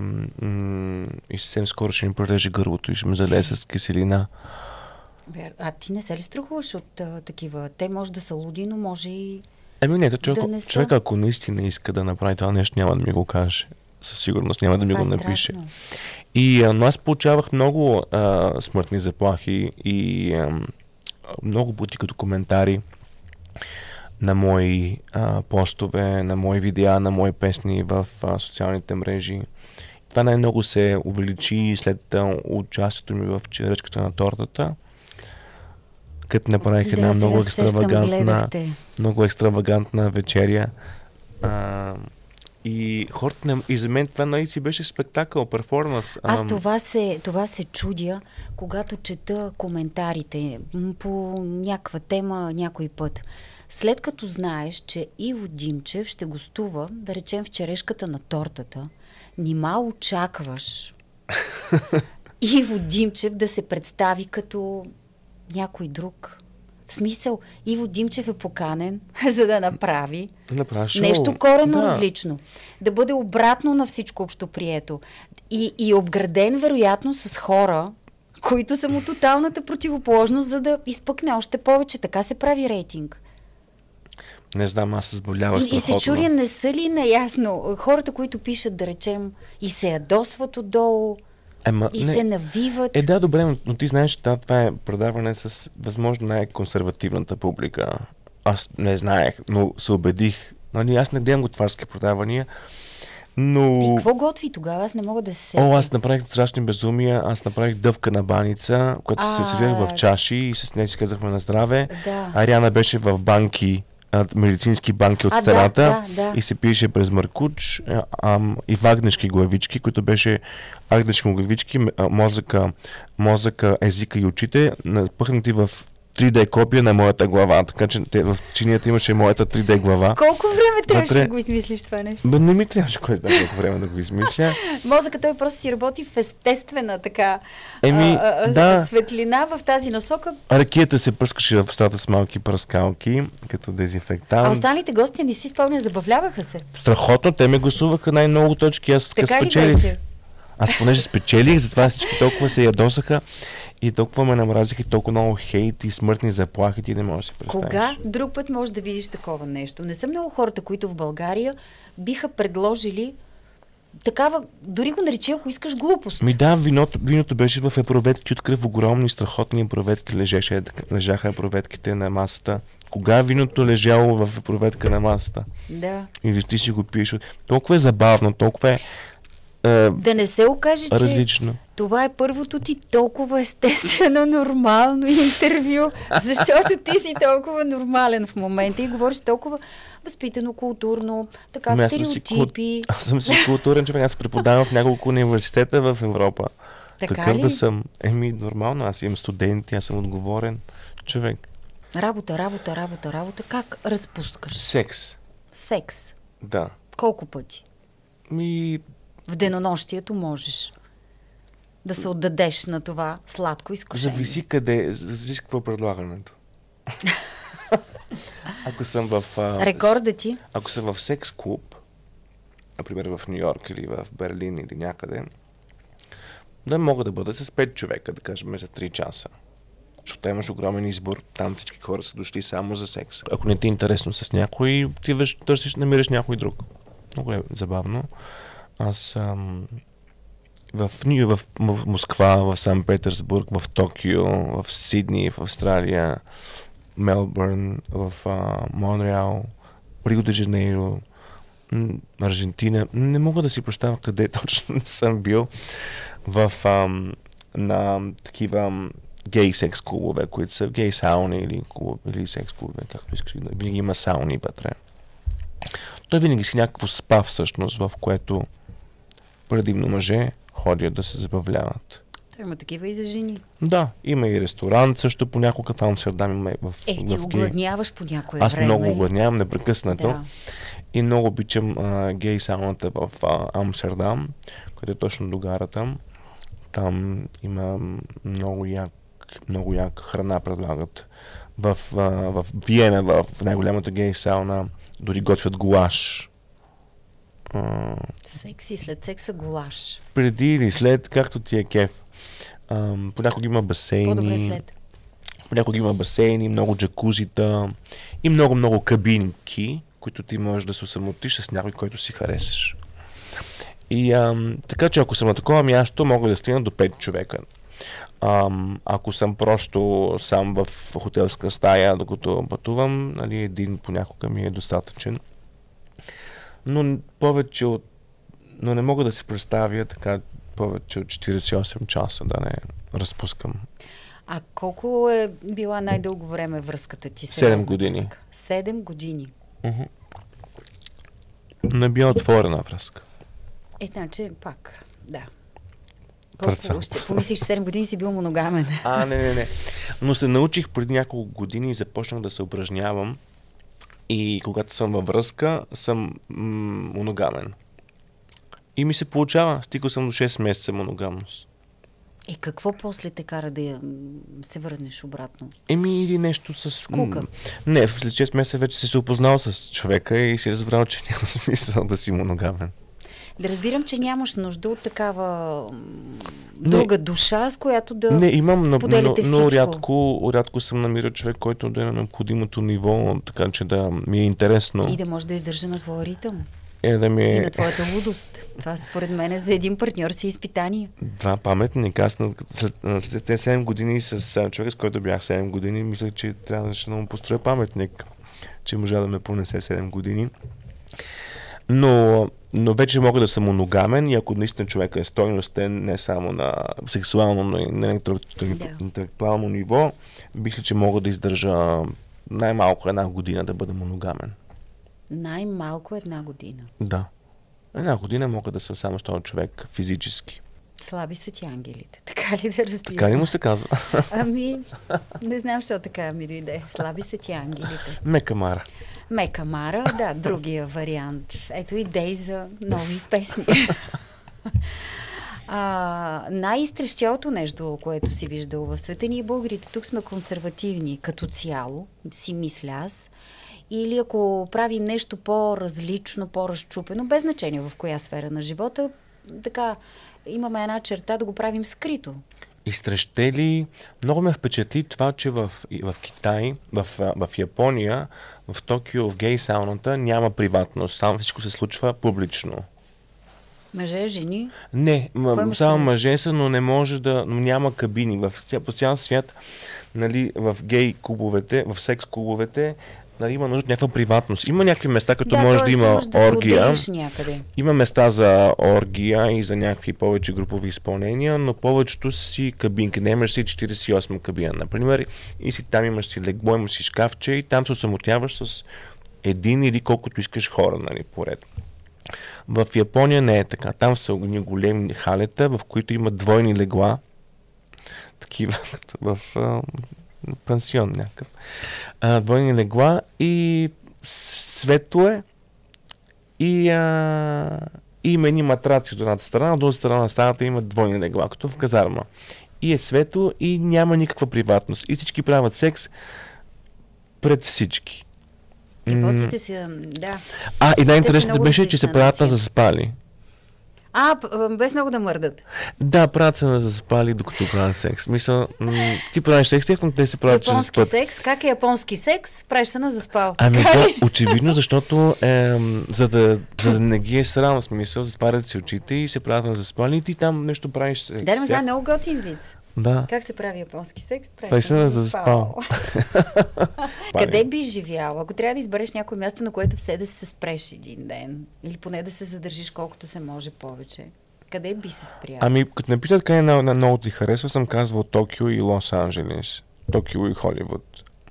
и съвсем скоро ще ми пререже гърлото и ще ме залее с киселина. А ти не се ли страхуваш от такива? Те може да са луди, но може и човек, ако наистина иска да направи това нещо, няма да ми го каже. Със сигурност няма да ми го напише. Но аз получавах много смъртни заплахи и много пъти като коментари на мои постове, на мои видеа, на мои песни в социалните мрежи. Това най-много се увеличи след участието ми в черешката на тортата, като направих една много екстравагантна вечеря. И хората, и за мен това нали си беше спектакъл, перформанс. Аз това се чудя, когато чета коментарите по някаква тема някой път. След като знаеш, че Иво Димчев ще гостува, да речем в черешката на тортата, нима очакваш Иво Димчев да се представи като някой друг. В смисъл, Иво Димчев е поканен, за да направи нещо коренно различно. Да бъде обратно на всичко общоприето. И обграден, вероятно, с хора, които са му тоталната противоположност, за да изпъкне още повече. Така се прави рейтинг. Не знам, аз се сболявах страхотно. И се чудя, не са ли наясно хората, които пишат, да речем, и се ядосват отдолу, се навиват. Да, добре, но ти знаеш, това е предаване с възможно най-консервативната публика. Аз не знаех, но се убедих. Аз не гледам готварски предавания, но... Ти какво готви тогава? Аз не мога да се сетя. Аз направих страшни безумия. Аз направих дъвка на баница, която се седях в чаши и с нея си казахме на здраве. Да. Ариана беше в банки, медицински банки от стената и се пиеше през маркуч и вагнешки главички, които беше агнешки главички, мозъка, езика и очите, напъхнати в 3D копия на моята глава, така че в чинията имаше моята 3D глава. Колко време трябваше да го измислиш това нещо? Не ми трябваше кой знае колко време да го измисля. Мозъка той просто си работи в естествена така светлина в тази насока. Ракията се пръскаше в устата с малки пръскалки, като дезинфектант. А останалите гости не си спомня, забавляваха се? Страхотно, те ме гласуваха най-много точки, аз така спечелих. Аз понеже спечелих, затова всички толкова се ядосаха и толкова ме намразиха и толкова много хейт и смъртни заплахи, ти не можеш да си представиш. Кога друг път можеш да видиш такова нещо? Не са много хората, които в България биха предложили такава, дори го наречи, ако искаш, глупост. Виното беше в епроветки, открив огромни, страхотни епроветки, лежаха епроветките на масата. Кога виното лежало в епроветка на масата? Да. Или ти си го пиеш. Толкова е забавно, толкова е Да не се окаже, че различно. това е първото ти толкова естествено, нормално интервю, защото ти си толкова нормален в момента и говориш толкова възпитано, културно, така стереотипи. Аз съм си културен човек, аз преподавам в няколко университета в Европа. Така Какъв ли? да съм? Нормално, аз имам студенти, аз съм отговорен човек. Работа. Как разпускаш? Секс. Да. Колко пъти? В денонощието можеш да се отдадеш на това сладко изкушение. Зависи какво е предлагането. Ако съм в... Рекорда ти? Ако съм в секс клуб, например в Ню Йорк или в Берлин или някъде, да мога да бъда с 5 човека, да кажем, за 3 часа. Защото имаш огромен избор, там всички хора са дошли само за секс. Ако не ти е интересно с някой, отиваш, търсиш, намираш някой друг. Много е забавно. Аз в Москва, в Санкт-Петербург, в Токио, в Сидни, в Австралия, Мелбърн, в Монреал, Рио де Жанейро, Аржентина. Не мога да си представя къде точно не съм бил на такива гей секс клубове, които са гей сауни или секс клубове, както искаш. Винаги има сауни вътре. Той винаги си някакво спа всъщност, в което предимно мъже ходят да се забавляват. Има такива и за жени. Да, има и ресторант, също понякога в Амстердам има ти огладняваш по някое време. Аз много огладнявам непрекъснато. Да. И много обичам гей сауната в Амстердам, където е точно до гарата. Там има много яка храна предлагат. В Виена, в най-голямата гей сауна, дори готвят гулаш. Секси, след секса гулаш. Преди или след, както ти е кеф. Понякога има басейни. По-добре след. Понякога има басейни, много джакузита и много кабинки, които ти можеш да се осамотиш с някой, който си харесаш. И така че ако съм на такова място, мога да стигна до 5 човека. Ако съм просто сам в хотелска стая, докато пътувам, нали, един понякога ми е достатъчен. Но не мога да си представя така повече от 48 часа да не разпускам. А колко е била най-дълго време връзката ти? 7 години. Връзка? 7 години. Не била отворена връзка. Значи пак, да. Колко ще помислиш, 7 години си бил моногамен? Не. Но се научих преди няколко години и започнах да се упражнявам. И когато съм във връзка, съм моногамен. И ми се получава. Стигал съм до 6 месеца моногамност. Какво после те кара да се върнеш обратно? Или нещо с... Скука. Не, след 6 месеца вече си се опознал с човека и си разбрал, че няма смисъл да си моногамен. Да разбирам, че нямаш нужда от такава друга душа, с която да споделите всичко. Но рядко съм намирал човек, който да е на необходимото ниво, така че да ми е интересно. И да може да издържа на твоя ритъм. И на твоята лудост. Това според мен е за един партньор си изпитание. Да, паметник. Аз след 7 години с човек, с който бях 7 години, мислех, че трябваше да му построя паметник, че можа да ме понесе 7 години. Но вече мога да съм моногамен и ако наистина човека е стойностен не само на сексуално, но и на интелектуално ниво, мисля, че мога да издържа най-малко 1 година да бъда моногамен. Най-малко 1 година? Да. 1 година мога да съм само с този човек физически. Слаби са ти ангелите, така ли да разбирам? Така ли му се казва? Не знам, защо така ми дойде. Слаби са ти ангелите. Мека Мара. Мека Мара, да, другия вариант. Ето идеи за нови песни. Най-изтрещялото нещо, което си виждал в света, ние българите тук сме консервативни като цяло, си мисля аз. Или ако правим нещо по-различно, по-разчупено, без значение в коя сфера на живота, така имаме една черта да го правим скрито. Изтрещели. Много ме впечатли това, че в Китай, в Япония, в Токио, в гей сауната няма приватност. Само всичко се случва публично. Мъже, жени? Не, само мъже са, но не може но няма кабини. По цял свят, нали, в гей клубовете, в секс клубовете, нали, има нужда от някаква приватност. Има някакви места, като Да, може тоест да има имаш да се оргия. отделиш някъде. Има места за оргия и за някакви повече групови изпълнения, но повечето си кабинки. Не имаш си 48 кабина, например, и си там имаш си легло, имаш си шкафче и там се осамотяваш с един или колкото искаш хора, нали, поред. В Япония не е така. Там са големи халета, в които има двойни легла, такива като в пансион някакъв. Двойни легла и светло е и има едни матраци от едната страна, от другата страна на стаята има двойни легла, като в казарма. И е светло и няма никаква приватност. И всички правят секс пред всички. Японците са, да. И най-интересното много беше, че се различна правят на нация. заспали. Без много да мърдат. Да, правят се на заспали, докато правят секс. Мисля, ти правиш секс, но те се правят, че Японски заспат. секс? Как е японски секс? Правиш се на заспал. Да, очевидно, защото за да не ги е срам, смисъл, затварят се очите и се правят на заспали и ти там нещо правиш секс. Да, но това е много готин вид. Да. Как се прави японски секс? Правиш се на заспал. Къде би живял? Ако трябва да избереш някое място, на което все да се спреш един ден, или поне да се задържиш колкото се може повече, къде би се спрял? Като ме питат къде много ти харесва, съм казвал Токио и Лос-Анджелес. Токио и Холивуд.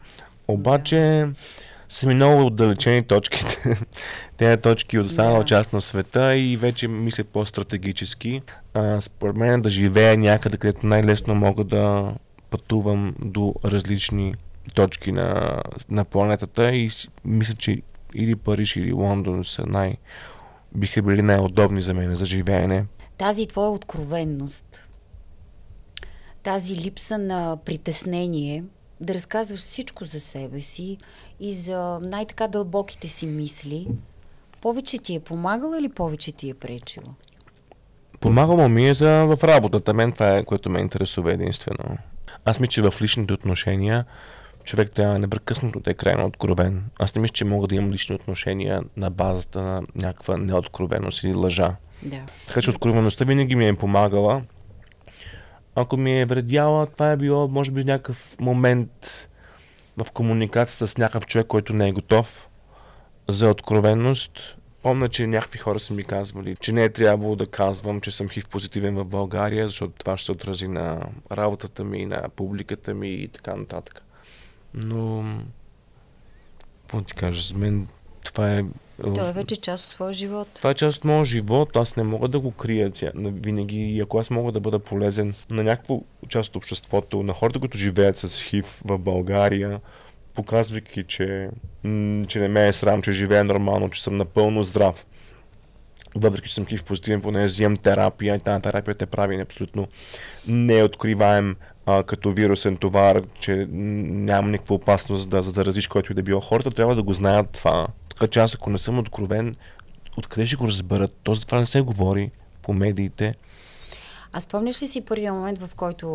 Обаче са ми много отдалечени точките. Тези точки от останала част на света и вече мисля по-стратегически. Според мен да живея някъде, където най-лесно мога да пътувам до различни точки на планетата и мисля, че или Париж, или Лондон са биха били най-удобни за мен за живеене. Тази твоя откровенност, тази липса на притеснение, да разказваш всичко за себе си и за най-така дълбоките си мисли, повече ти е помагала или повече ти е пречила? Помагало ми е в работата. Мен това е, което ме интересува единствено. Аз мисля, че в личните отношения човек трябва непрекъснато да е крайно откровен. Аз не мисля, че мога да имам лични отношения на базата на някаква неоткровеност или лъжа. Да. Така че откровеността винаги ми е помагала. Ако ми е вредяла, това е било, може би, някакъв момент в комуникация с някакъв човек, който не е готов за откровенност. Помня, че някакви хора са ми казвали, че не е трябвало да казвам, че съм хив позитивен в България, защото това ще се отрази на работата ми, на публиката ми и така нататък. Но, какво ти кажа, за мен това е... Това е вече част от твоя живот. Това е част от моя живот, аз не мога да го крия винаги и ако аз мога да бъда полезен на някаква част от обществото, на хората, които живеят с ХИВ в България, показвайки, че не ме е срам, че живея нормално, че съм напълно здрав. Въпреки, че съм ХИВ позитивен, поне взимам терапия и тази терапия те прави абсолютно неоткриваем като вирусен товар, че нямам никаква опасност да заразиш който и да било. Хората трябва да го знаят това. Така че аз ако не съм откровен, откъде ще го разберат? То за това не се говори по медиите. А спомняш ли си първия момент, в който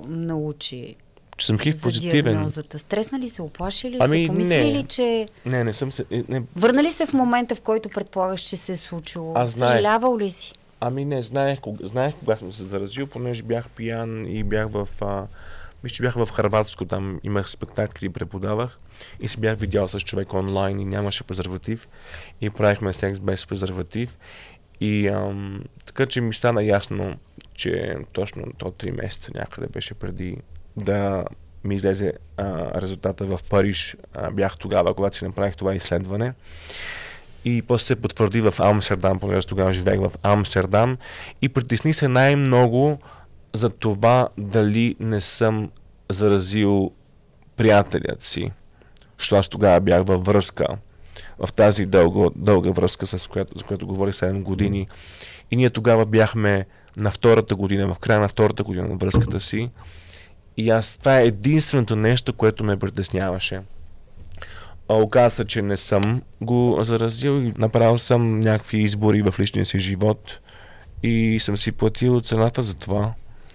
научи че съм ХИВ за позитивен? диагнозата? Стресна ли се, оплаши ли се, помисли ли, че... Не съм се... Върна ли се в момента, в който предполагаш, че се е случило? Аз знаех. Съжалявал ли си? Не, знаех кога съм се заразил, понеже бях пиян и бях мисля, че бях в Хърватско, там имах спектакли и преподавах и си бях видял с човек онлайн и нямаше презерватив и правихме секс без презерватив и така че ми стана ясно, че точно то 3 месеца някъде беше преди да ми излезе резултата в Париж. Бях тогава, когато си направих това изследване. И после се потвърди в Амстердам, понеже тогава живеех в Амстердам и притесни се най-много за това дали не съм заразил приятелят си. Защото аз тогава бях във връзка, в тази дълга връзка, за която говорих 7 години. И ние тогава бяхме на втората година, в края на втората година на връзката си. И това е единственото нещо, което ме притесняваше. Оказа се, че не съм го заразил и направил съм някакви избори в личния си живот и съм си платил цената за това.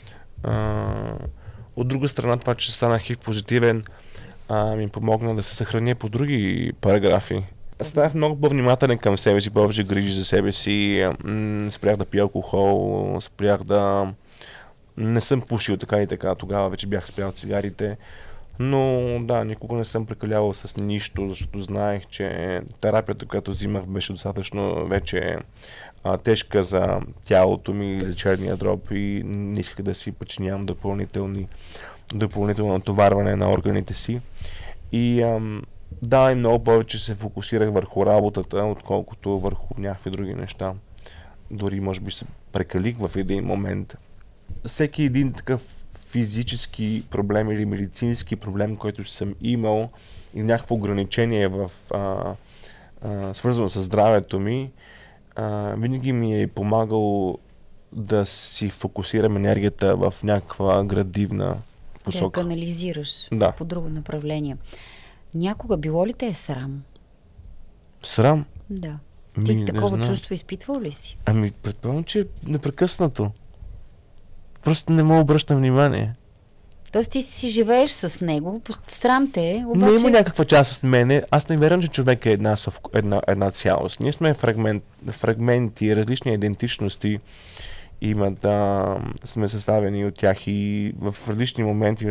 От друга страна, това, че станах ХИВ позитивен, ми помогна да се съхраня по други параграфи. Станах много по-внимателен към себе си, повече грижи за себе си, спрях да пия алкохол, спрях да... Не съм пушил така и така, тогава вече бях спрял цигарите. Но да, никога не съм прекалявал с нищо, защото знаех, че терапията, която взимах, беше достатъчно вече тежка за тялото ми и за черния дроб и не исках да си подчинявам допълнително натоварване на органите си. И да, и много повече се фокусирах върху работата, отколкото върху някакви други неща. Дори може би се прекалих в един момент. Всеки един такъв физически проблем или медицински проблем, който съм имал и някакво ограничение в свързано с здравето ми, винаги ми е помагало да си фокусирам енергията в някаква градивна посока. Да канализираш по друго направление. Някога било ли те е срам? Срам? Да. Ти такова чувство изпитвал ли си? Предполагам, че непрекъснато. Просто не мога обръщам внимание. Тоест ти си живееш с него, срам те е, обаче... Но има някаква част от мене. Аз не вярвам, че човек е една цялост. Ние сме фрагменти, различни идентичности имат, сме съставени от тях и в различни моменти,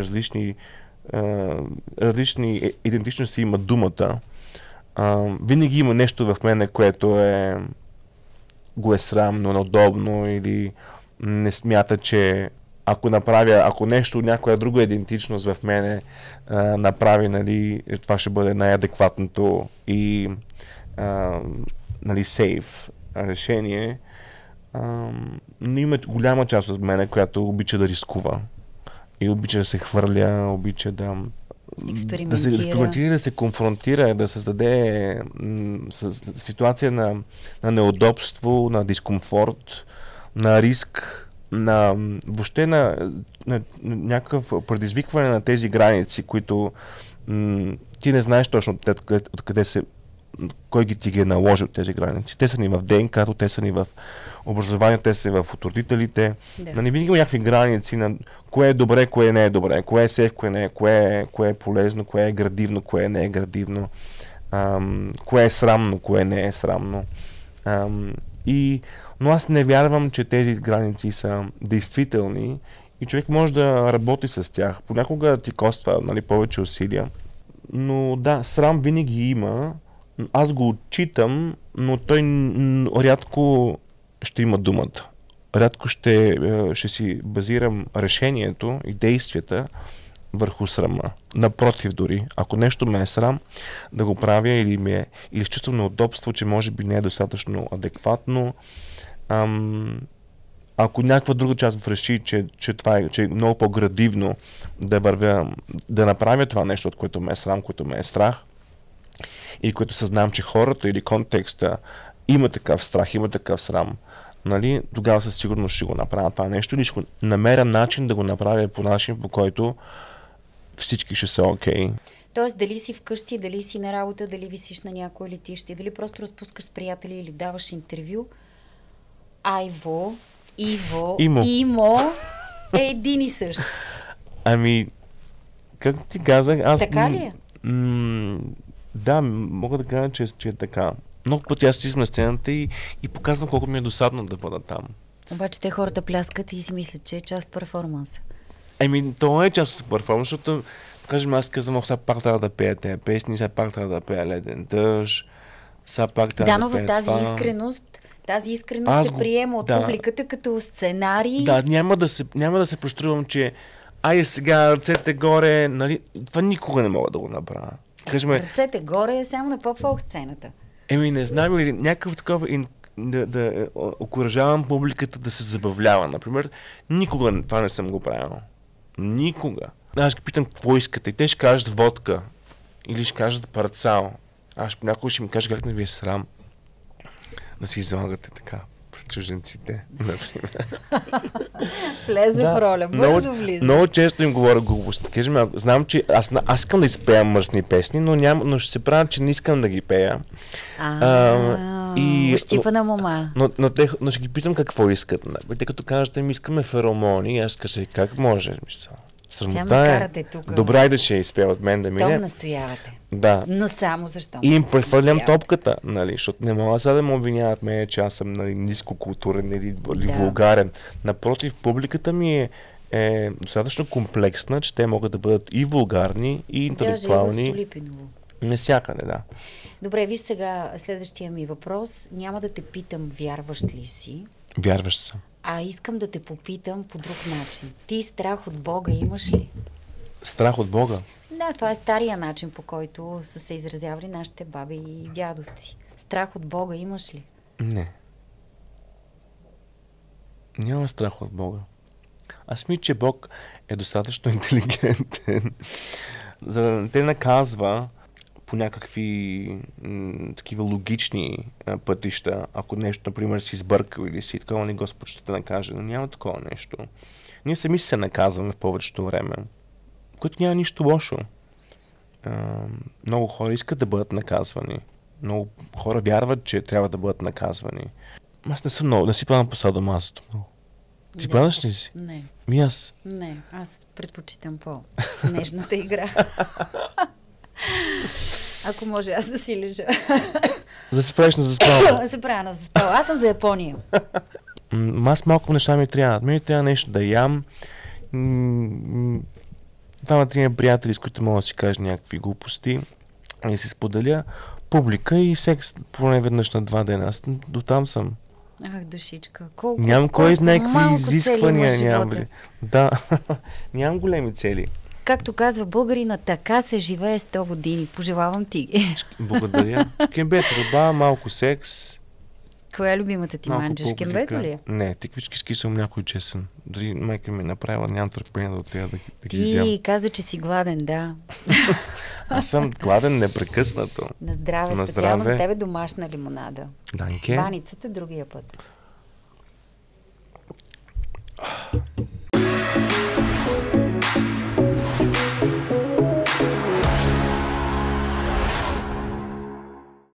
различни идентичности има думата. Винаги има нещо в мене, което го е срамно, неудобно или не смята, че ако нещо, някоя друга идентичност в мене направи, нали, това ще бъде най-адекватното и нали, сейф решение. Но има голяма част от мене, която обича да рискува и обича да се хвърля, обича да се експериментира, да се конфронтира, да създаде ситуация на неудобство, на дискомфорт, на риск, въобще на някакъв предизвикване на тези граници, които ти не знаеш точно откъде кой ти ги е наложил тези граници. Те са ни в ДНК-то, те са ни в образованието, те са ни в от родителите. Да. Винаги има някакви граници на кое е добре, кое не е добре, кое е сейф, кое не е, кое е полезно, кое е градивно, кое не е градивно, кое е срамно, кое не е срамно. Но аз не вярвам, че тези граници са действителни и човек може да работи с тях. Понякога ти коства, нали, повече усилия. Но да, срам винаги има. Аз го отчитам, но той рядко ще има думата. Рядко ще си базирам решението и действията върху срама. Напротив дори, ако нещо ме е срам да го правя или чувствам неудобство, че може би не е достатъчно адекватно, ако някаква друга част реши, че е много по-градивно да вървя, да направя това нещо, от което ме е срам, което ме е страх, или което съзнавам, че хората или контекста има такъв страх, има такъв срам, нали, тогава със сигурност ще го направя това нещо или ще намеря начин да го направя по начин, по който всички ще са окей. Тоест, дали си вкъщи, дали си на работа, дали висиш на някое летище, дали просто разпускаш с приятели или даваш интервю, Имо е един и същ. Както ти казах, аз... Така ли е? Да, мога да кажа, че е така. Много пъти аз си на сцената и показвам колко ми е досадно да бъда там. Обаче те хората пляскат и си мислят, че е част от перформанса. Това е част от перформанса, защото, кажем, аз казвам, сега пак трябва да пея тези песни, сега пак трябва да пея Леден дъжд, сега пак трябва да пея това. Да, но в тази искреност се приема от публиката като сценарий. Да, няма да се прострувам, че сега ръцете горе, нали, това никога не мога да го направя. Ръцете горе е само на поп-фолк сцената. Не знам, или някакъв такова да окуражавам публиката да се забавлява. Например, никога това не съм го правил. Никога. Аз ги питам какво искате и те ще кажат водка или ще кажат парцал. Аз някой ще ми каже как не ви е срам да си излагате така пред чужденците, например. Влезе в роля, бързо влиза. Много често им говоря глупости. Кажем, знам, че аз искам да изпея мръсни песни, но ще се правя, че не искам да ги пея. Щипана мома. Но ще ги питам какво искат. Те като кажат, искаме феромони, аз кажа, как може? Срамота е. Добре да ще изпея от мен да мине. Том настоявате. Да. Но само защо? И им прехвърлям топката, нали, защото не мога сега да ме обвиняват мен, че аз съм, нали, нискокултурен или вулгарен. Напротив, публиката ми е достатъчно комплексна, че те могат да бъдат и вулгарни, и интелектуални. Даже и в Столипиново. Навсякъде, да. Добре, виж сега следващия ми въпрос. Няма да те питам вярваш ли си, Вярваш се. а искам да те попитам по друг начин. Ти страх от Бога имаш ли? Страх от Бога? Да, това е стария начин, по който са се изразявали нашите баби и дядовци. Страх от Бога имаш ли? Не. Няма страх от Бога. Аз мисля, че Бог е достатъчно интелигентен, за да не те наказва по някакви такива логични пътища, ако нещо, например, си сбъркал или си такова, не Господ ще те накаже, но няма такова нещо. Ние сами се наказваме в повечето време, което няма нищо лошо. Много хора искат да бъдат наказвани. Много хора вярват, че трябва да бъдат наказвани. Аз не съм много, не си плана по садомазото много. Ти планаш ли си? Не. Ми аз. Не, аз предпочитам по-нежната игра. Ако може аз да си лежа. За да се правиш на заспал. Да се правя на заспал. Аз съм за Япония. Аз малко неща ми трябва. Ми трябва нещо да ям. Двама-трима приятели, с които мога да си кажа някакви глупости и си споделя. Публика и секс поне веднъж на 2 дена. Аз до там съм. Ах, душичка. Нямам кой с някакви изисквания. Нямам. Да. Нямам големи цели. Както казва българина, така се живее 100 години. Пожелавам ти ги. Благодаря. Шкембе, чорба, малко секс. Коя е любимата ти манджа? Шкембето ли е? Не, тиквички с кисел мляко и чесън. Дори майка ми е направила, нямам търпение да отида да ги изям. Ти каза, че си гладен, да. Аз съм гладен непрекъснато. На здраве, специално с тебе домашна лимонада. Данке. Баницата другия път.